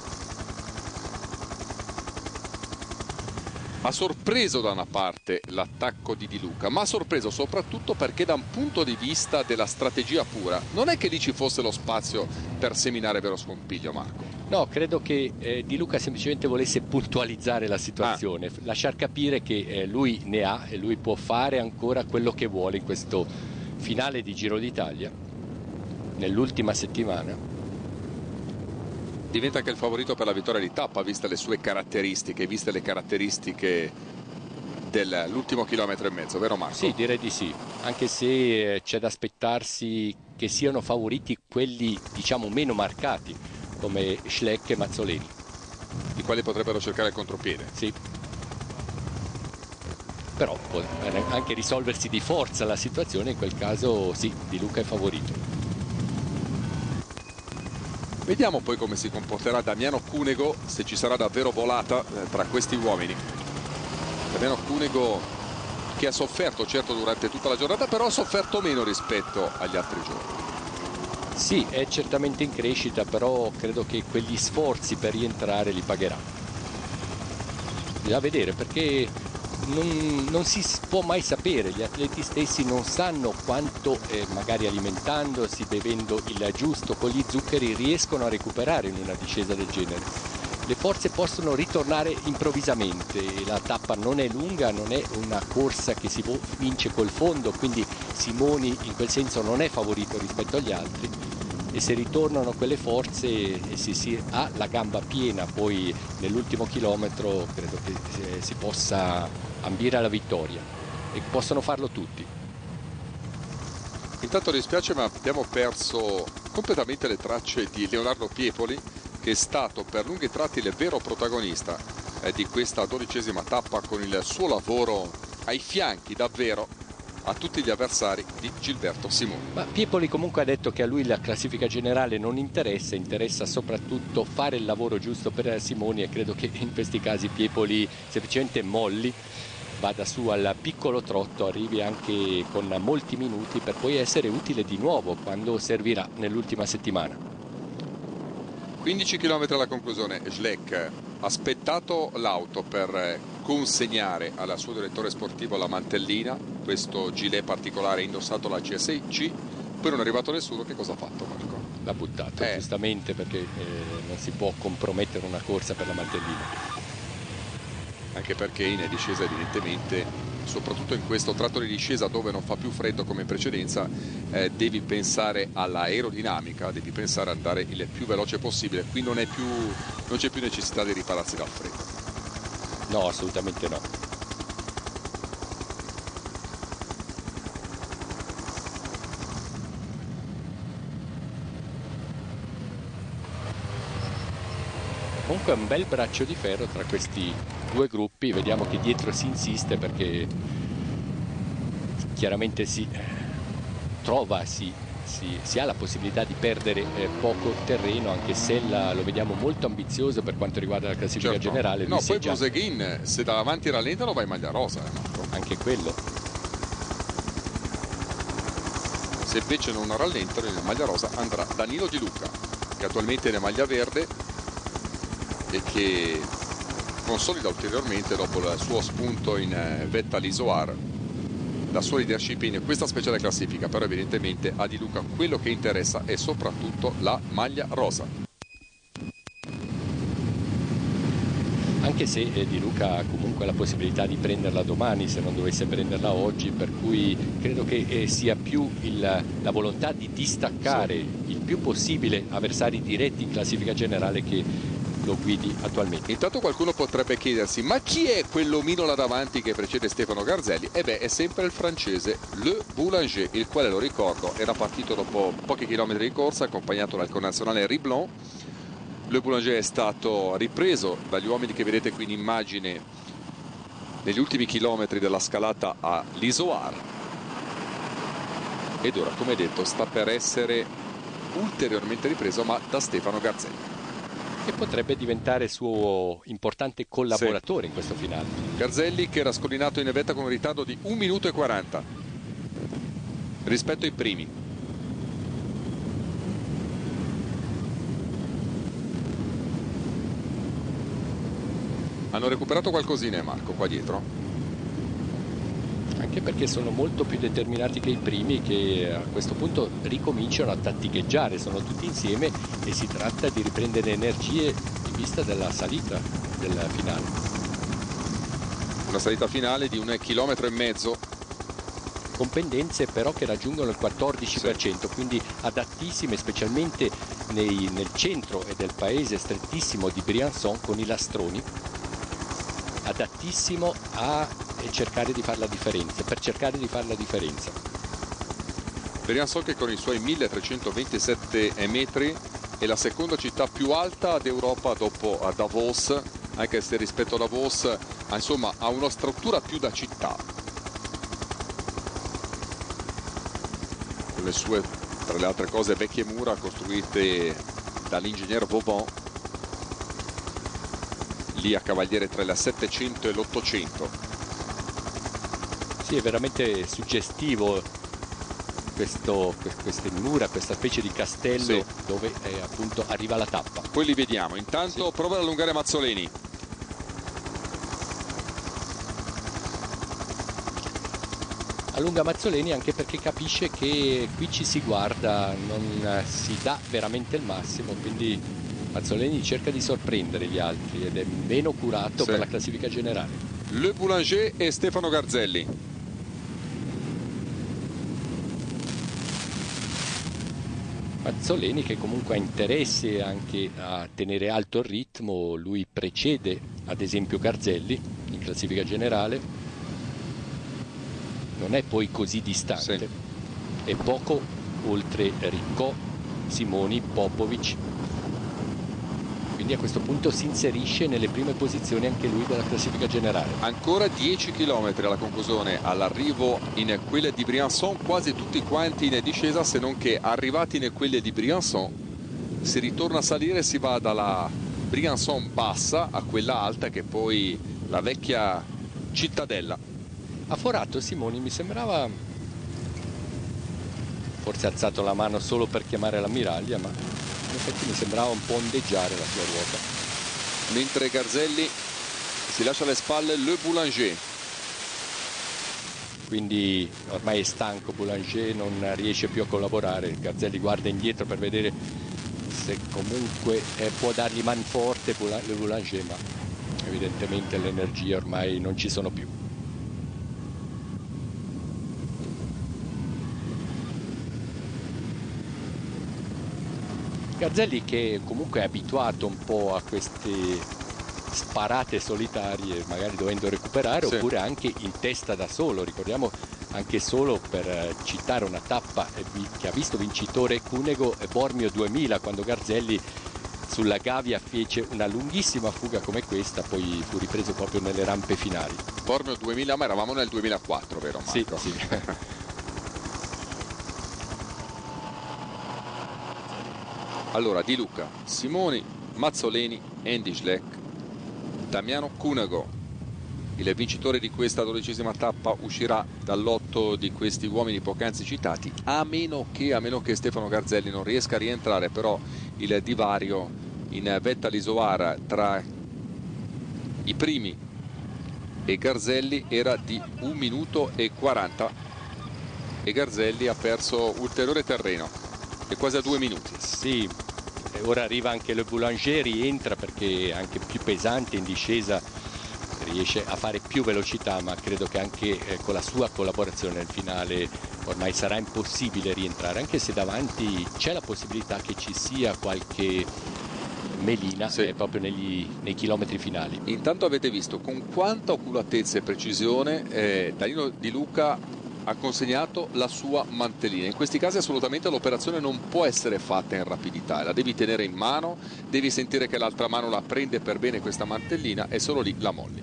Ha sorpreso da una parte l'attacco di Di Luca, ma ha sorpreso soprattutto perché da un punto di vista della strategia pura non è che lì ci fosse lo spazio per seminare vero scompiglio, Marco. No, credo che Di Luca semplicemente volesse puntualizzare la situazione, lasciar capire che lui ne ha e lui può fare ancora quello che vuole in questo finale di Giro d'Italia, nell'ultima settimana. Diventa anche il favorito per la vittoria di tappa, viste le sue caratteristiche, viste le caratteristiche dell'ultimo chilometro e mezzo, vero Marco? Sì, direi di sì, anche se c'è da aspettarsi che siano favoriti quelli diciamo meno marcati come Schleck e Mazzoleni, i quali potrebbero cercare il contropiede. Sì, però può anche risolversi di forza la situazione, in quel caso sì, Di Luca è favorito. Vediamo poi come si comporterà Damiano Cunego, se ci sarà davvero volata tra questi uomini. Damiano Cunego, che ha sofferto certo durante tutta la giornata, però ha sofferto meno rispetto agli altri giorni. Sì, è certamente in crescita, però credo che quegli sforzi per rientrare li pagherà. Bisogna vedere, perché non si può mai sapere, gli atleti stessi non sanno quanto magari alimentandosi, bevendo il giusto con gli zuccheri, riescono a recuperare in una discesa del genere. Le forze possono ritornare improvvisamente, la tappa non è lunga, non è una corsa che si vince col fondo, quindi Simoni in quel senso non è favorito rispetto agli altri, e se ritornano quelle forze e si ha la gamba piena poi nell'ultimo chilometro, credo che si possa ambire alla vittoria, e possono farlo tutti. Intanto dispiace, ma abbiamo perso completamente le tracce di Leonardo Piepoli, che è stato per lunghi tratti il vero protagonista di questa 12ª tappa, con il suo lavoro ai fianchi davvero a tutti gli avversari di Gilberto Simoni. Ma Piepoli comunque ha detto che a lui la classifica generale non interessa soprattutto fare il lavoro giusto per Simoni, e credo che in questi casi Piepoli semplicemente molli, vada su al piccolo trotto, arrivi anche con molti minuti per poi essere utile di nuovo quando servirà nell'ultima settimana. 15 km alla conclusione. Schleck ha aspettato l'auto per consegnare al suo direttore sportivo la mantellina, questo gilet particolare indossato la CSC, poi non è arrivato nessuno. Che cosa ha fatto, Marco? L'ha buttato, giustamente, perché non si può compromettere una corsa per la mantellina. Anche perché in discesa evidentemente, soprattutto in questo tratto di discesa dove non fa più freddo come in precedenza, devi pensare all'aerodinamica, devi pensare ad andare il più veloce possibile. Qui non c'è più necessità di ripararsi dal freddo. No, assolutamente no. Comunque è un bel braccio di ferro tra questi due gruppi, vediamo che dietro si insiste, perché chiaramente si ha la possibilità di perdere poco terreno, anche se lo vediamo molto ambizioso per quanto riguarda la classifica generale. No, poi Bruseghin, se davanti rallentano, va in maglia rosa, Marco. Anche quello. Se invece non rallentano, in maglia rosa andrà Danilo Di Luca, che attualmente è in maglia verde e che consolida ulteriormente, dopo il suo spunto in vetta all'Isoar, la sua leadership in questa speciale classifica. Però evidentemente a Di Luca quello che interessa è soprattutto la maglia rosa. Anche se Di Luca ha comunque la possibilità di prenderla domani, se non dovesse prenderla oggi, per cui credo che sia più la volontà di distaccare il più possibile avversari diretti in classifica generale che lo guidi attualmente. Intanto qualcuno potrebbe chiedersi: ma chi è quell'omino là davanti che precede Stefano Garzelli? E beh, è sempre il francese Le Boulanger, il quale, lo ricordo, era partito dopo pochi chilometri di corsa accompagnato dal connazionale Riblon. Le Boulanger è stato ripreso dagli uomini che vedete qui in immagine negli ultimi chilometri della scalata a l'Isoar, ed ora, come detto, sta per essere ulteriormente ripreso, ma da Stefano Garzelli, che potrebbe diventare suo importante collaboratore in questo finale. Garzelli, che era scollinato in vetta con un ritardo di 1 minuto e 40 rispetto ai primi. Hanno recuperato qualcosina, Marco, qua dietro. Anche perché sono molto più determinati che i primi, che a questo punto ricominciano a tatticheggiare, sono tutti insieme e si tratta di riprendere energie in vista della salita del finale. Una salita finale di 1,5 chilometri, con pendenze però che raggiungono il 14%, quindi adattissime, specialmente nel centro e del paese strettissimo di Briançon, con i lastroni, adattissimo a cercare di fare la differenza, per cercare di fare la differenza. Briançon, che con i suoi 1327 metri è la seconda città più alta d'Europa dopo Davos, anche se rispetto a Davos ha una struttura più da città, con le sue, tra le altre cose, vecchie mura costruite dall'ingegner Vauban lì a Cavaliere tra il 700 e l'800. Sì, è veramente suggestivo queste mura, questa specie di castello, sì, dove appunto arriva la tappa. Poi li vediamo. Intanto sì, prova ad allungare Mazzoleni. Allunga Mazzoleni anche perché capisce che qui ci si guarda, non si dà veramente il massimo, quindi Mazzoleni cerca di sorprendere gli altri ed è meno curato, sì, per la classifica generale. Le Boulanger e Stefano Garzelli. Mazzoleni che comunque ha interesse anche a tenere alto il ritmo, lui precede ad esempio Garzelli in classifica generale. Non è poi così distante, sì, è poco oltre Riccò, Simoni, Popovic, quindi a questo punto si inserisce nelle prime posizioni anche lui della classifica generale. Ancora 10 km alla conclusione, all'arrivo in quelle di Briançon, quasi tutti quanti in discesa, se non che arrivati in quelle di Briançon si ritorna a salire, si va dalla Briançon bassa a quella alta che è poi la vecchia cittadella. Ha forato Simoni, mi sembrava, forse ha alzato la mano solo per chiamare l'ammiraglia, ma in effetti mi sembrava un po' ondeggiare la sua ruota. Mentre Garzelli si lascia alle spalle Le Boulanger. Quindi ormai è stanco Boulanger, non riesce più a collaborare. Garzelli guarda indietro per vedere se comunque può dargli man forte Le Boulanger, ma evidentemente le energie ormai non ci sono più. Garzelli che comunque è abituato un po' a queste sparate solitarie, magari dovendo recuperare, sì, oppure anche in testa da solo. Ricordiamo anche solo per citare una tappa che ha visto vincitore Cunego e Bormio 2000, quando Garzelli sulla Gavia fece una lunghissima fuga come questa, poi fu ripreso proprio nelle rampe finali. Bormio 2000, ma eravamo nel 2004, vero Marco? Sì, sì. Allora, Di Luca, Simoni, Mazzoleni, Andy Schleck, Damiano Cunego. Il vincitore di questa 12ª tappa uscirà dal lotto di questi uomini poc'anzi citati, a meno che Stefano Garzelli non riesca a rientrare. Però il divario in vetta all'Isoara tra i primi e Garzelli era di 1 minuto e 40 e Garzelli ha perso ulteriore terreno, è quasi a 2 minuti. Sì, ora arriva anche Le Boulanger, rientra perché è anche più pesante in discesa, riesce a fare più velocità, ma credo che anche con la sua collaborazione nel finale ormai sarà impossibile rientrare, anche se davanti c'è la possibilità che ci sia qualche melina, sì, proprio nei chilometri finali. Intanto avete visto con quanta oculatezza e precisione Danilo Di Luca ha consegnato la sua mantellina. In questi casi assolutamente l'operazione non può essere fatta in rapidità, la devi tenere in mano, devi sentire che l'altra mano la prende per bene questa mantellina e solo lì la molli.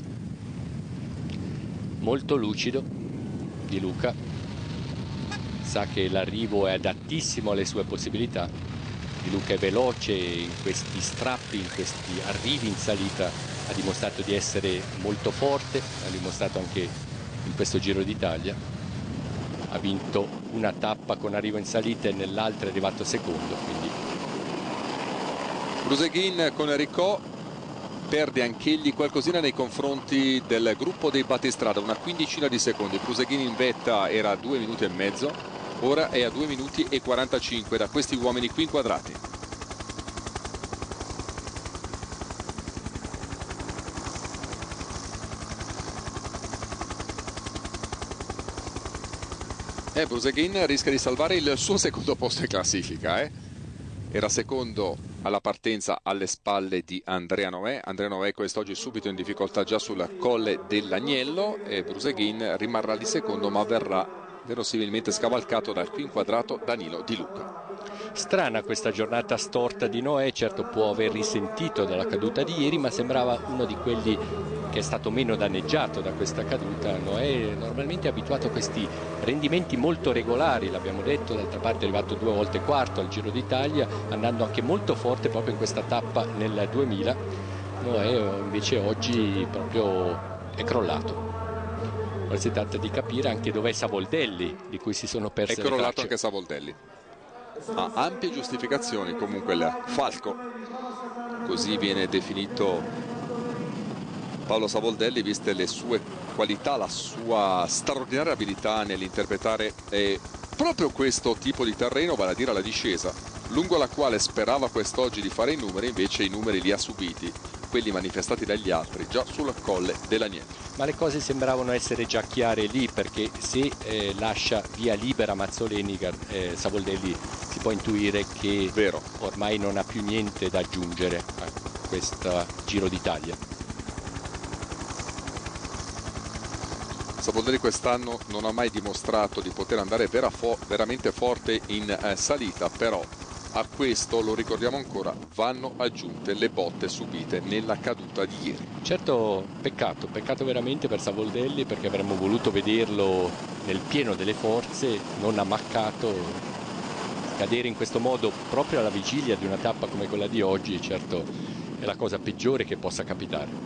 Molto lucido Di Luca, sa che l'arrivo è adattissimo alle sue possibilità. Di Luca è veloce in questi strappi, in questi arrivi in salita, ha dimostrato di essere molto forte, ha dimostrato anche in questo Giro d'Italia. Ha vinto una tappa con arrivo in salita e nell'altra è arrivato secondo. Quindi Bruseghin con Riccò perde anch'egli qualcosina nei confronti del gruppo dei battistrada, una quindicina di secondi. Bruseghin in vetta era a 2 minuti e mezzo, ora è a 2 minuti e 45 da questi uomini qui inquadrati. Bruseghin rischia di salvare il suo secondo posto in classifica. Era secondo alla partenza alle spalle di Andrea Noè. Andrea Noè quest'oggi subito in difficoltà già sul colle dell'Agnello e Bruseghin rimarrà di secondo, ma verrà verosimilmente scavalcato dal qui inquadrato Danilo Di Luca. Strana questa giornata storta di Noè, certo può aver risentito dalla caduta di ieri, ma sembrava uno di quelli che è stato meno danneggiato da questa caduta. Noè normalmente è abituato a questi rendimenti molto regolari, l'abbiamo detto, d'altra parte è arrivato 2 volte quarto al Giro d'Italia, andando anche molto forte proprio in questa tappa nel 2000. Noè invece oggi proprio è crollato. Ora si tratta di capire anche dov'è Savoldelli, di cui si sono perse è le crollato tracce. anche Savoldelli. Ha ampie giustificazioni comunque il falco, così viene definito Paolo Savoldelli, viste le sue qualità, la sua straordinaria abilità nell'interpretare proprio questo tipo di terreno, vale a dire la discesa, lungo la quale sperava quest'oggi di fare i numeri, invece i numeri li ha subiti, quelli manifestati dagli altri, già sul colle dell'Agnello. Ma le cose sembravano essere già chiare lì, perché se lascia via libera Mazzoleni, Savoldelli si può intuire che Vero. ormai non ha più niente da aggiungere a questo Giro d'Italia. Savoldelli quest'anno non ha mai dimostrato di poter andare veramente forte in salita, però a questo, lo ricordiamo ancora, vanno aggiunte le botte subite nella caduta di ieri. Certo, peccato veramente per Savoldelli, perché avremmo voluto vederlo nel pieno delle forze, non ammaccato. Cadere in questo modo proprio alla vigilia di una tappa come quella di oggi, certo, è la cosa peggiore che possa capitare.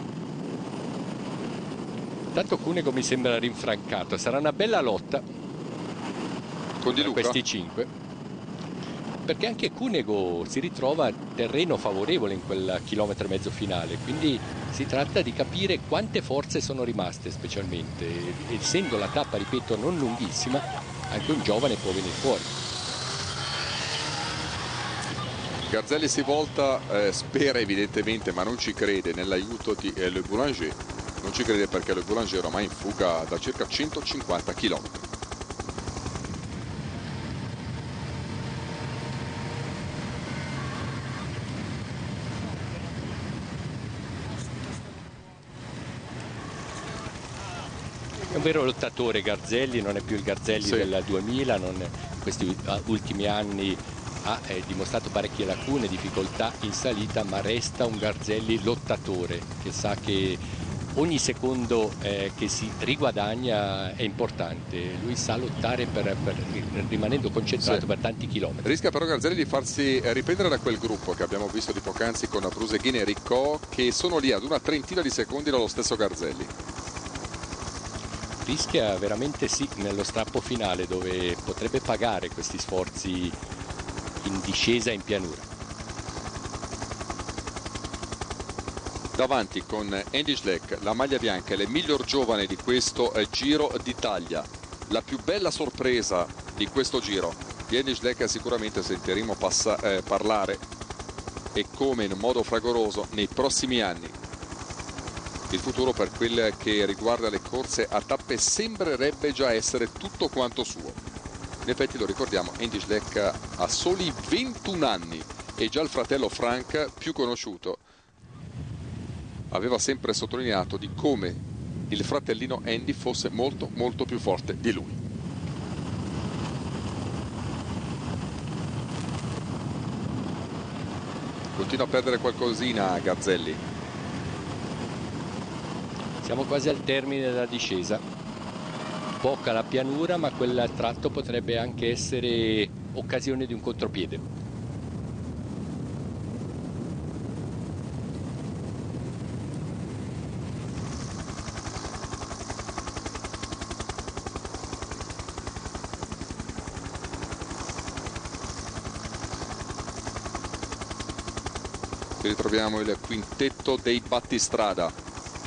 Intanto Cunego mi sembra rinfrancato, sarà una bella lotta con Di Luca? Questi 5, perché anche Cunego si ritrova a terreno favorevole in quel chilometro e mezzo finale, quindi si tratta di capire quante forze sono rimaste, specialmente essendo la tappa, ripeto, non lunghissima, anche un giovane può venire fuori. Garzelli si volta, spera evidentemente, ma non ci crede nell'aiuto di Le Boulanger. Non ci crede perché Le Boulanger è ormai in fuga da circa 150 km. È un vero lottatore Garzelli, non è più il Garzelli del 2000, in questi ultimi anni ha dimostrato parecchie lacune, difficoltà in salita, ma resta un Garzelli lottatore che sa che ogni secondo che si riguadagna è importante. Lui sa lottare rimanendo concentrato per tanti chilometri. Rischia però Garzelli di farsi riprendere da quel gruppo che abbiamo visto di poc'anzi con Bruseghini e Riccò, che sono lì ad una trentina di secondi dallo stesso Garzelli. Rischia veramente, sì, nello strappo finale, dove potrebbe pagare questi sforzi in discesa e in pianura. Davanti con Andy Schleck, la maglia bianca, il miglior giovane di questo Giro d'Italia, la più bella sorpresa di questo Giro. Di Andy Schleck sicuramente sentiremo parlare, e come in modo fragoroso, nei prossimi anni. Il futuro per quel che riguarda le corse a tappe sembrerebbe già essere tutto quanto suo. In effetti, lo ricordiamo, Andy Schleck ha soli 21 anni e già il fratello Frank, più conosciuto, aveva sempre sottolineato di come il fratellino Andy fosse molto molto più forte di lui. Continua a perdere qualcosina Garzelli. Siamo quasi al termine della discesa. Poca la pianura, ma quel tratto potrebbe anche essere occasione di un contropiede. Ritroviamo il quintetto dei battistrada.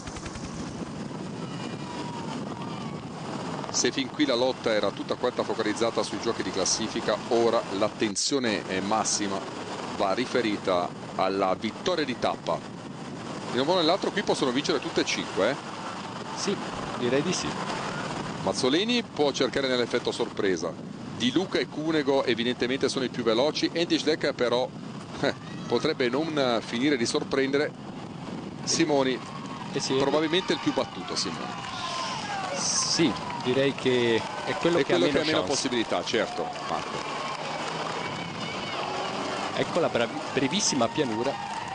Se fin qui la lotta era tutta quanta focalizzata sui giochi di classifica, ora l'attenzione massima va riferita alla vittoria di tappa. In un modo o nell'altro qui possono vincere tutte e 5, Sì, direi di sì. Mazzoleni può cercare nell'effetto sorpresa. Di Luca e Cunego evidentemente sono i più veloci. Andy Schleck però potrebbe non finire di sorprendere. Simoni, probabilmente il più battuto, Simoni. Sì, direi che è quello che ha meno possibilità, certo, Marco. Ecco la brevissima pianura.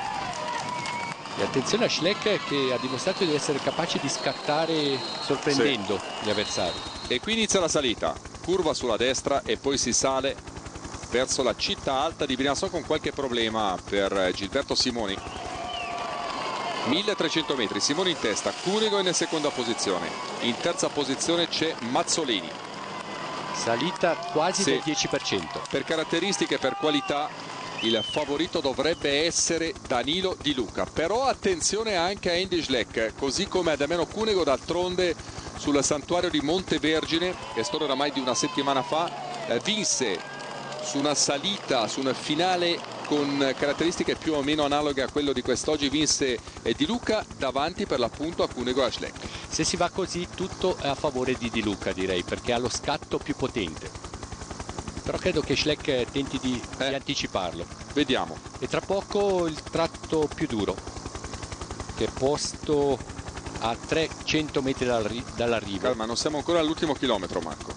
E attenzione a Schleck, che ha dimostrato di essere capace di scattare sorprendendo gli avversari. E qui inizia la salita, curva sulla destra e poi si sale verso la città alta di Briançon, con qualche problema per Gilberto Simoni. 1300 metri, Simoni in testa, Cunego in seconda posizione. In terza posizione c'è Mazzoleni. Salita quasi del 10%. Per caratteristiche, per qualità, il favorito dovrebbe essere Danilo Di Luca. Però attenzione anche a Andy Schleck, così come a Damiano Cunego. D'altronde sul santuario di Montevergine, che storia oramai di una settimana fa, vinse su una salita, su un finale con caratteristiche più o meno analoghe a quello di quest'oggi. Vinse Di Luca davanti per l'appunto a Cunego e a Schleck. Se si va così tutto è a favore di Di Luca, direi, perché ha lo scatto più potente. Però credo che Schleck tenti di anticiparlo. Vediamo. E tra poco il tratto più duro, che è posto a 300 metri dall'arrivo. Calma, non siamo ancora all'ultimo chilometro, Marco.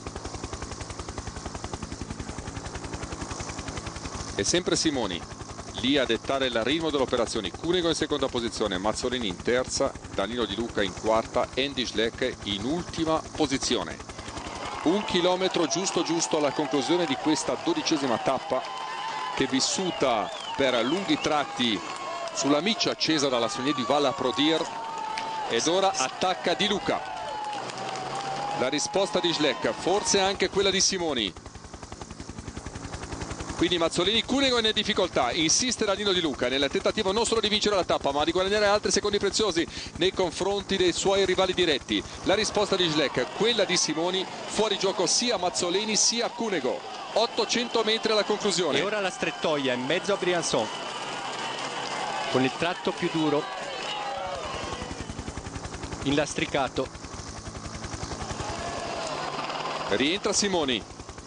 E sempre Simoni lì a dettare il ritmo dell'operazione. Cunego in seconda posizione, Mazzoleni in terza, Danilo Di Luca in quarta, Andy Schleck in ultima posizione. Un chilometro giusto alla conclusione di questa 12ª tappa, che è vissuta per lunghi tratti sulla miccia accesa dalla Saunier du Val a Prodir. Ed ora attacca Di Luca. La risposta di Schleck, forse anche quella di Simoni. Quindi Mazzoleni, Cunego è in difficoltà, insiste Danilo Di Luca nel tentativo non solo di vincere la tappa ma di guadagnare altri secondi preziosi nei confronti dei suoi rivali diretti. La risposta di Schleck, quella di Simoni, fuori gioco sia Mazzoleni sia Cunego. 800 metri alla conclusione. E ora la strettoia in mezzo a Briançon, con il tratto più duro, inlastricato. Rientra Simoni.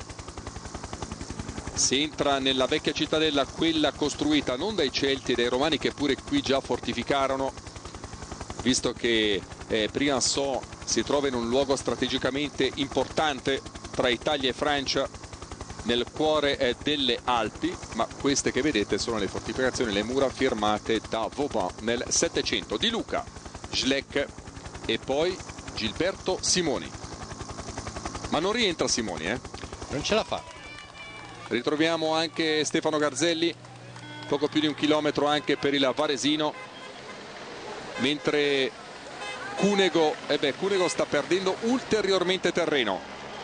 Si entra nella vecchia cittadella, quella costruita non dai Celti e dai Romani, che pure qui già fortificarono, visto che Briançon si trova in un luogo strategicamente importante tra Italia e Francia, nel cuore delle Alpi. Ma queste che vedete sono le fortificazioni, le mura firmate da Vauban nel 700. Di Luca, Schleck e poi Gilberto Simoni. Ma non rientra Simoni, Non ce la fa. Ritroviamo anche Stefano Garzelli, poco più di un chilometro anche per il Varesino, mentre Cunego, Cunego sta perdendo ulteriormente terreno.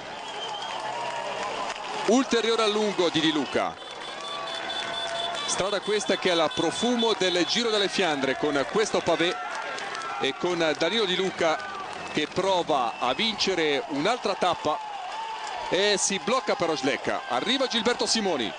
Ulteriore allungo di Luca. Strada questa che ha il profumo del Giro delle Fiandre, con questo pavé e con Danilo Di Luca che prova a vincere un'altra tappa. E si blocca però Schleck. Arriva Gilberto Simoni.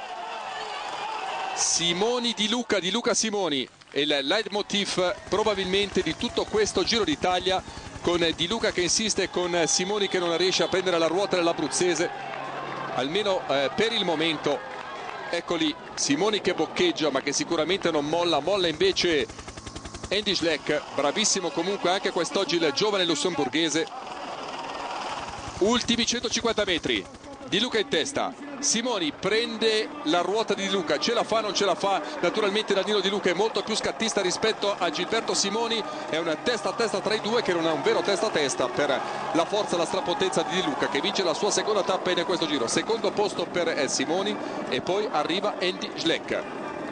Simoni Di Luca, Di Luca Simoni. E il leitmotiv probabilmente di tutto questo Giro d'Italia, con Di Luca che insiste, con Simoni che non riesce a prendere la ruota dell'abruzzese, almeno per il momento. Eccoli, Simoni che boccheggia ma che sicuramente non molla invece Andy Schleck, bravissimo comunque anche quest'oggi il giovane lussemburghese. Ultimi 150 metri, Di Luca in testa, Simoni prende la ruota di Di Luca, ce la fa, non ce la fa, naturalmente Danilo Di Luca è molto più scattista rispetto a Gilberto Simoni, è una testa a testa tra i due che non è un vero testa a testa per la forza e la strapotenza di Di Luca, che vince la sua seconda tappa in questo giro. Secondo posto per Simoni e poi arriva Andy Schleck.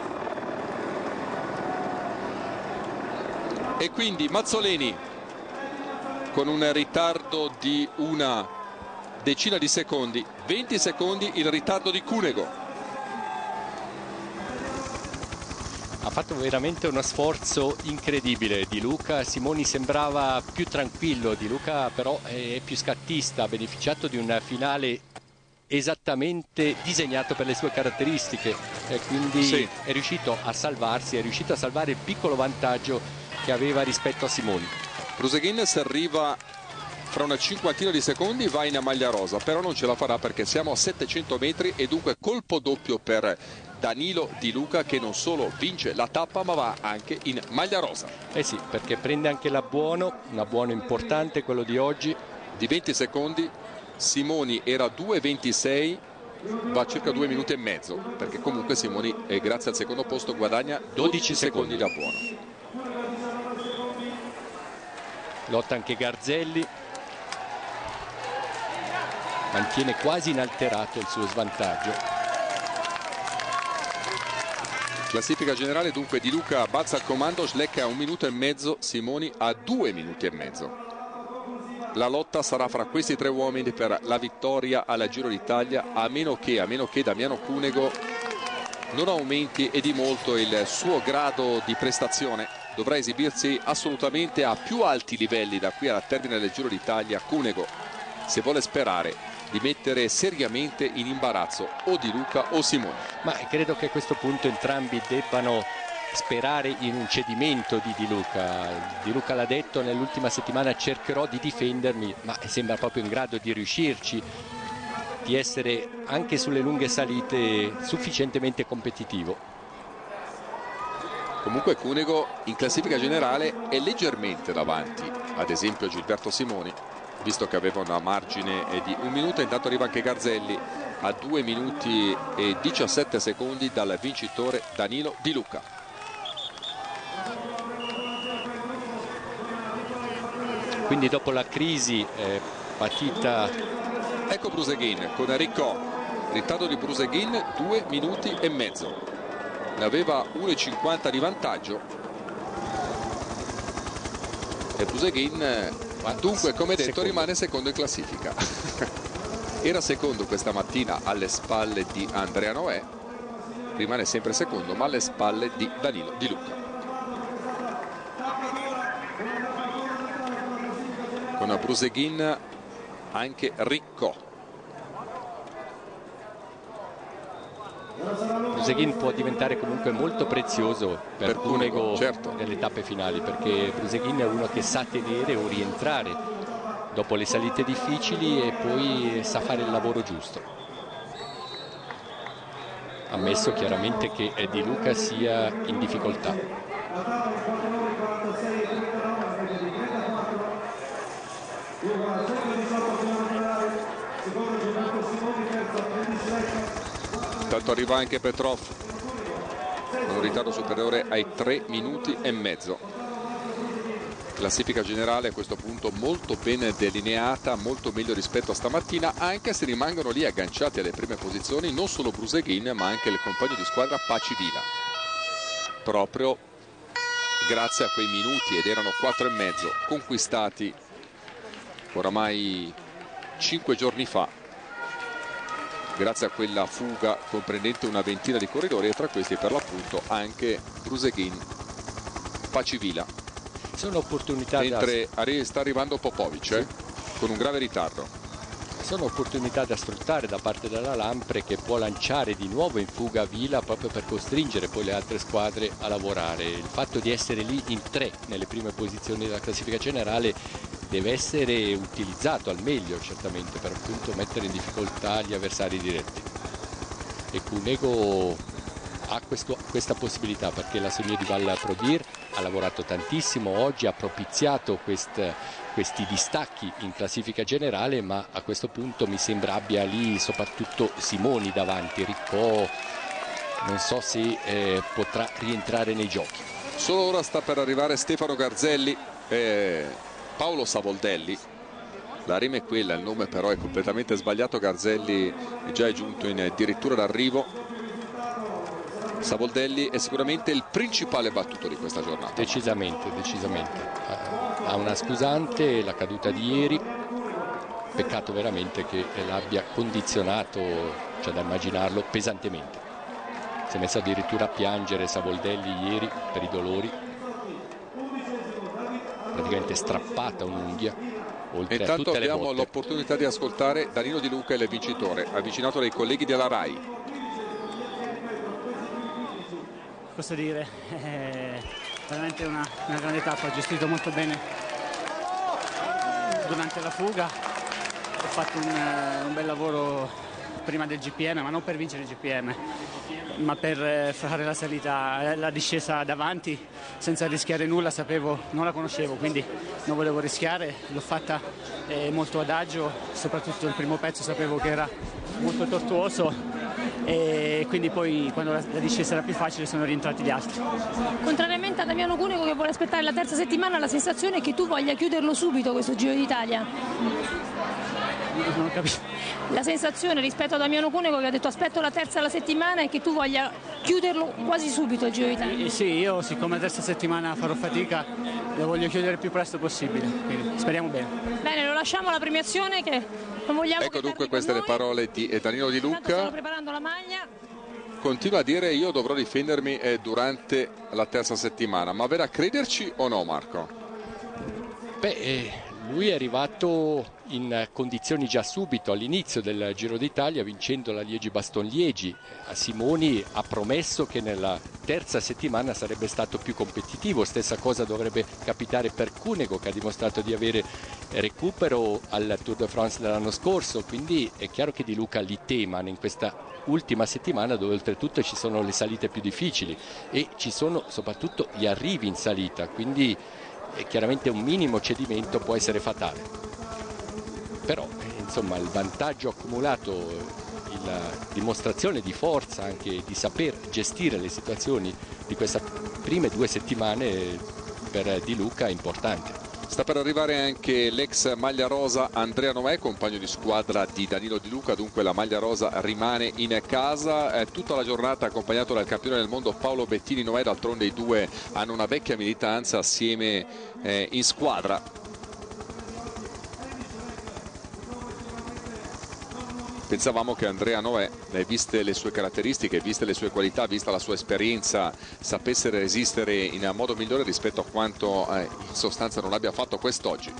E quindi Mazzoleni con un ritardo di una decina di secondi, 20 secondi il ritardo di Cunego. Ha fatto veramente uno sforzo incredibile Di Luca. Simoni sembrava più tranquillo, Di Luca però è più scattista, ha beneficiato di un finale esattamente disegnato per le sue caratteristiche e quindi sì, è riuscito a salvarsi, è riuscito a salvare il piccolo vantaggio che aveva rispetto a Simoni. Bruseghines arriva fra una cinquantina di secondi, va in maglia rosa, però non ce la farà perché siamo a 700 metri e dunque colpo doppio per Danilo Di Luca, che non solo vince la tappa ma va anche in maglia rosa. Eh sì, perché prende anche l'abbuono, un abbuono importante quello di oggi. Di 20 secondi, Simoni era 2,26, va a circa 2 minuti e mezzo, perché comunque Simoni grazie al secondo posto guadagna 12 secondi di abbuono. Lotta anche Garzelli, mantiene quasi inalterato il suo svantaggio. Classifica generale dunque: Di Luca balza al comando, Schleck a 1 minuto e mezzo, Simoni a 2 minuti e mezzo. la lotta sarà fra questi tre uomini per la vittoria alla Giro d'Italia, a meno che Damiano Cunego non aumenti e di molto il suo grado di prestazione. Dovrà esibirsi assolutamente a più alti livelli da qui al termine del Giro d'Italia Cunego, se vuole sperare di mettere seriamente in imbarazzo o Di Luca o Simoni. Ma credo che a questo punto entrambi debbano sperare in un cedimento di Di Luca. Di Luca l'ha detto nell'ultima settimana: cercherò di difendermi, ma sembra proprio in grado di riuscirci, di essere anche sulle lunghe salite sufficientemente competitivo. Comunque Cunego in classifica generale è leggermente davanti ad esempio a Gilberto Simoni, visto che aveva una margine di 1 minuto. Intanto arriva anche Garzelli a 2 minuti e 17 secondi dal vincitore Danilo Di Luca. Quindi dopo la crisi patita, ecco Bruseghin con Ricò, ritardo di Bruseghin 2 minuti e mezzo, ne aveva 1,50 di vantaggio e Bruseghin dunque, come detto, rimane secondo in classifica. Era secondo questa mattina alle spalle di Andrea Noè, rimane sempre secondo ma alle spalle di Danilo Di Luca. Con Bruseghin anche Ricò. Bruseghin può diventare comunque molto prezioso per Cunego, certo, nelle tappe finali, perché Bruseghin è uno che sa tenere o rientrare dopo le salite difficili e poi sa fare il lavoro giusto. Ammesso chiaramente che Di Luca sia in difficoltà. Intanto arriva anche Petrov con un ritardo superiore ai 3 minuti e mezzo. Classifica generale a questo punto molto ben delineata, molto meglio rispetto a stamattina, anche se rimangono lì agganciati alle prime posizioni non solo Bruseghin ma anche il compagno di squadra Pacivila, proprio grazie a quei minuti, ed erano 4 e mezzo conquistati oramai 5 giorni fa, grazie a quella fuga comprendente una ventina di corridori, e tra questi per l'appunto anche Bruseghin, Pacivila. Sono opportunità, mentre sta arrivando Popovic con un grave ritardo. Sono opportunità da sfruttare da parte della Lampre, che può lanciare di nuovo in fuga Vila proprio per costringere poi le altre squadre a lavorare. Il fatto di essere lì in 3 nelle prime posizioni della classifica generale deve essere utilizzato al meglio, certamente, per appunto mettere in difficoltà gli avversari diretti. E Cunego ha questa possibilità, perché la Saunier Duval Prodir ha lavorato tantissimo oggi, ha propiziato questi distacchi in classifica generale, ma a questo punto mi sembra abbia lì soprattutto Simoni davanti. Ricò non so se potrà rientrare nei giochi. Solo ora sta per arrivare Stefano Garzelli e Paolo Savoldelli. La rima è quella, il nome però è completamente sbagliato. Garzelli già è giunto addirittura d'arrivo. Savoldelli è sicuramente il principale battuto di questa giornata. Decisamente, decisamente. Ha una scusante, la caduta di ieri. Peccato veramente che l'abbia condizionato, cioè da immaginarlo, pesantemente. Si è messo addirittura a piangere Savoldelli ieri per i dolori. Praticamente strappata un'unghia. Intanto abbiamo l'opportunità di ascoltare Danilo Di Luca, il vincitore, avvicinato dai colleghi della RAI. Posso dire, è veramente una grande tappa, ho gestito molto bene durante la fuga, ho fatto un bel lavoro prima del GPM, ma non per vincere il GPM, ma per fare la salita, la discesa davanti senza rischiare nulla. Non la conoscevo, quindi non volevo rischiare, l'ho fatta molto adagio, soprattutto il primo pezzo sapevo che era molto tortuoso, e quindi poi quando la discesa era più facile sono rientrati gli altri. Contrariamente a Damiano Cunego, che vuole aspettare la terza settimana, la sensazione è che tu voglia chiuderlo subito questo Giro d'Italia. non ho capito. La sensazione rispetto a Damiano Cunego che ha detto aspetto la terza alla settimana è che tu voglia chiuderlo quasi subito il Giro d'Italia. Sì, io siccome la terza settimana farò fatica lo voglio chiudere il più presto possibile, quindi speriamo bene. Bene, lo lasciamo alla premiazione che non vogliamo. Ecco dunque queste le parole di Danilo Di Luca. Stanno preparando la maglia. Continua a dire io dovrò difendermi durante la terza settimana, ma verrà a crederci o no, Marco? Beh, lui è arrivato in condizioni già subito all'inizio del Giro d'Italia vincendo la Liegi-Bastogne-Liegi. A Simoni ha promesso che nella terza settimana sarebbe stato più competitivo, stessa cosa dovrebbe capitare per Cunego che ha dimostrato di avere recupero al Tour de France dell'anno scorso, quindi è chiaro che Di Luca li tema in questa ultima settimana dove oltretutto ci sono le salite più difficili e ci sono soprattutto gli arrivi in salita, quindi chiaramente un minimo cedimento può essere fatale, però insomma il vantaggio accumulato, la dimostrazione di forza anche di saper gestire le situazioni di queste prime 2 settimane per Di Luca è importante. Sta per arrivare anche l'ex maglia rosa Andrea Noè, compagno di squadra di Danilo Di Luca, dunque la maglia rosa rimane in casa. Tutta la giornata accompagnato dal campione del mondo Paolo Bettini. Noè, d'altronde i due hanno una vecchia militanza assieme in squadra. Pensavamo che Andrea Noè, viste le sue caratteristiche, viste le sue qualità, vista la sua esperienza, sapesse resistere in modo migliore rispetto a quanto in sostanza non abbia fatto quest'oggi.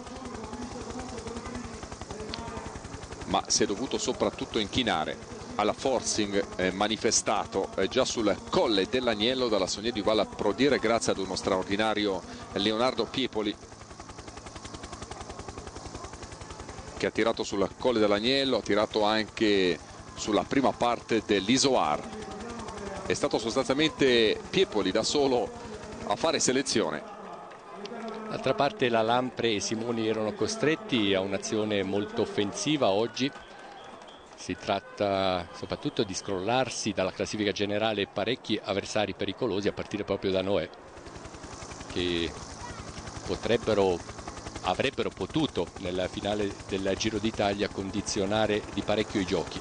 Ma si è dovuto soprattutto inchinare alla forcing manifestato già sul colle dell'Agnello dalla Saunier du Val Prodier grazie ad uno straordinario Leonardo Piepoli, che ha tirato sul colle dell'Agnello, ha tirato anche sulla prima parte dell'Isoar. È stato sostanzialmente Piepoli da solo a fare selezione. D'altra parte la Lampre e Simoni erano costretti a un'azione molto offensiva oggi. Si tratta soprattutto di scrollarsi dalla classifica generale parecchi avversari pericolosi, a partire proprio da Noè, che avrebbero potuto nella finale del Giro d'Italia condizionare di parecchio i giochi.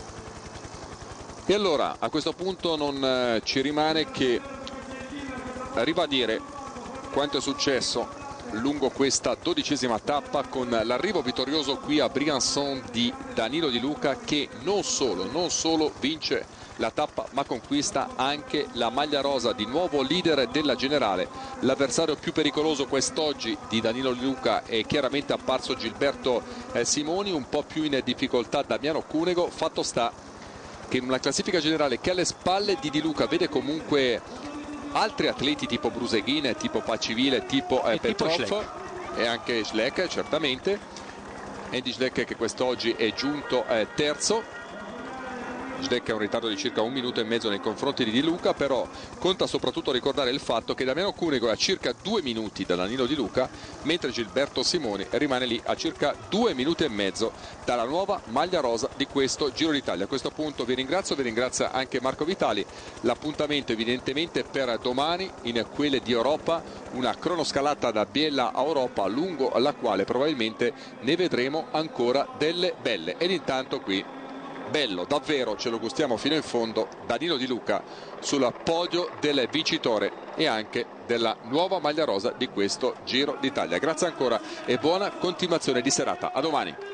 E allora a questo punto non ci rimane che ribadire quanto è successo lungo questa 12ª tappa con l'arrivo vittorioso qui a Briançon di Danilo Di Luca, che non solo vince la tappa ma conquista anche la maglia rosa, di nuovo leader della generale. L'avversario più pericoloso quest'oggi di Danilo Di Luca è chiaramente apparso Gilberto Simoni, un po' più in difficoltà Damiano Cunego. Fatto sta che in una classifica generale che alle spalle di Di Luca vede comunque altri atleti tipo Bruseghin, tipo Pacivile, tipo Petrov e anche Schleck, certamente. Andy Schleck che quest'oggi è giunto terzo. Schleck ha un ritardo di circa 1 minuto e mezzo nei confronti di Di Luca, però conta soprattutto ricordare il fatto che Damiano Cunego è a circa 2 minuti da Danilo Di Luca, mentre Gilberto Simoni rimane lì a circa 2 minuti e mezzo dalla nuova maglia rosa di questo Giro d'Italia. A questo punto vi ringrazia anche Marco Vitali. L'appuntamento evidentemente per domani in quelle di Europa, una cronoscalata da Biella a Europa, lungo la quale probabilmente ne vedremo ancora delle belle. Ed intanto qui bello, davvero ce lo gustiamo fino in fondo, Danilo Di Luca sul podio del vincitore e anche della nuova maglia rosa di questo Giro d'Italia. Grazie ancora e buona continuazione di serata. A domani.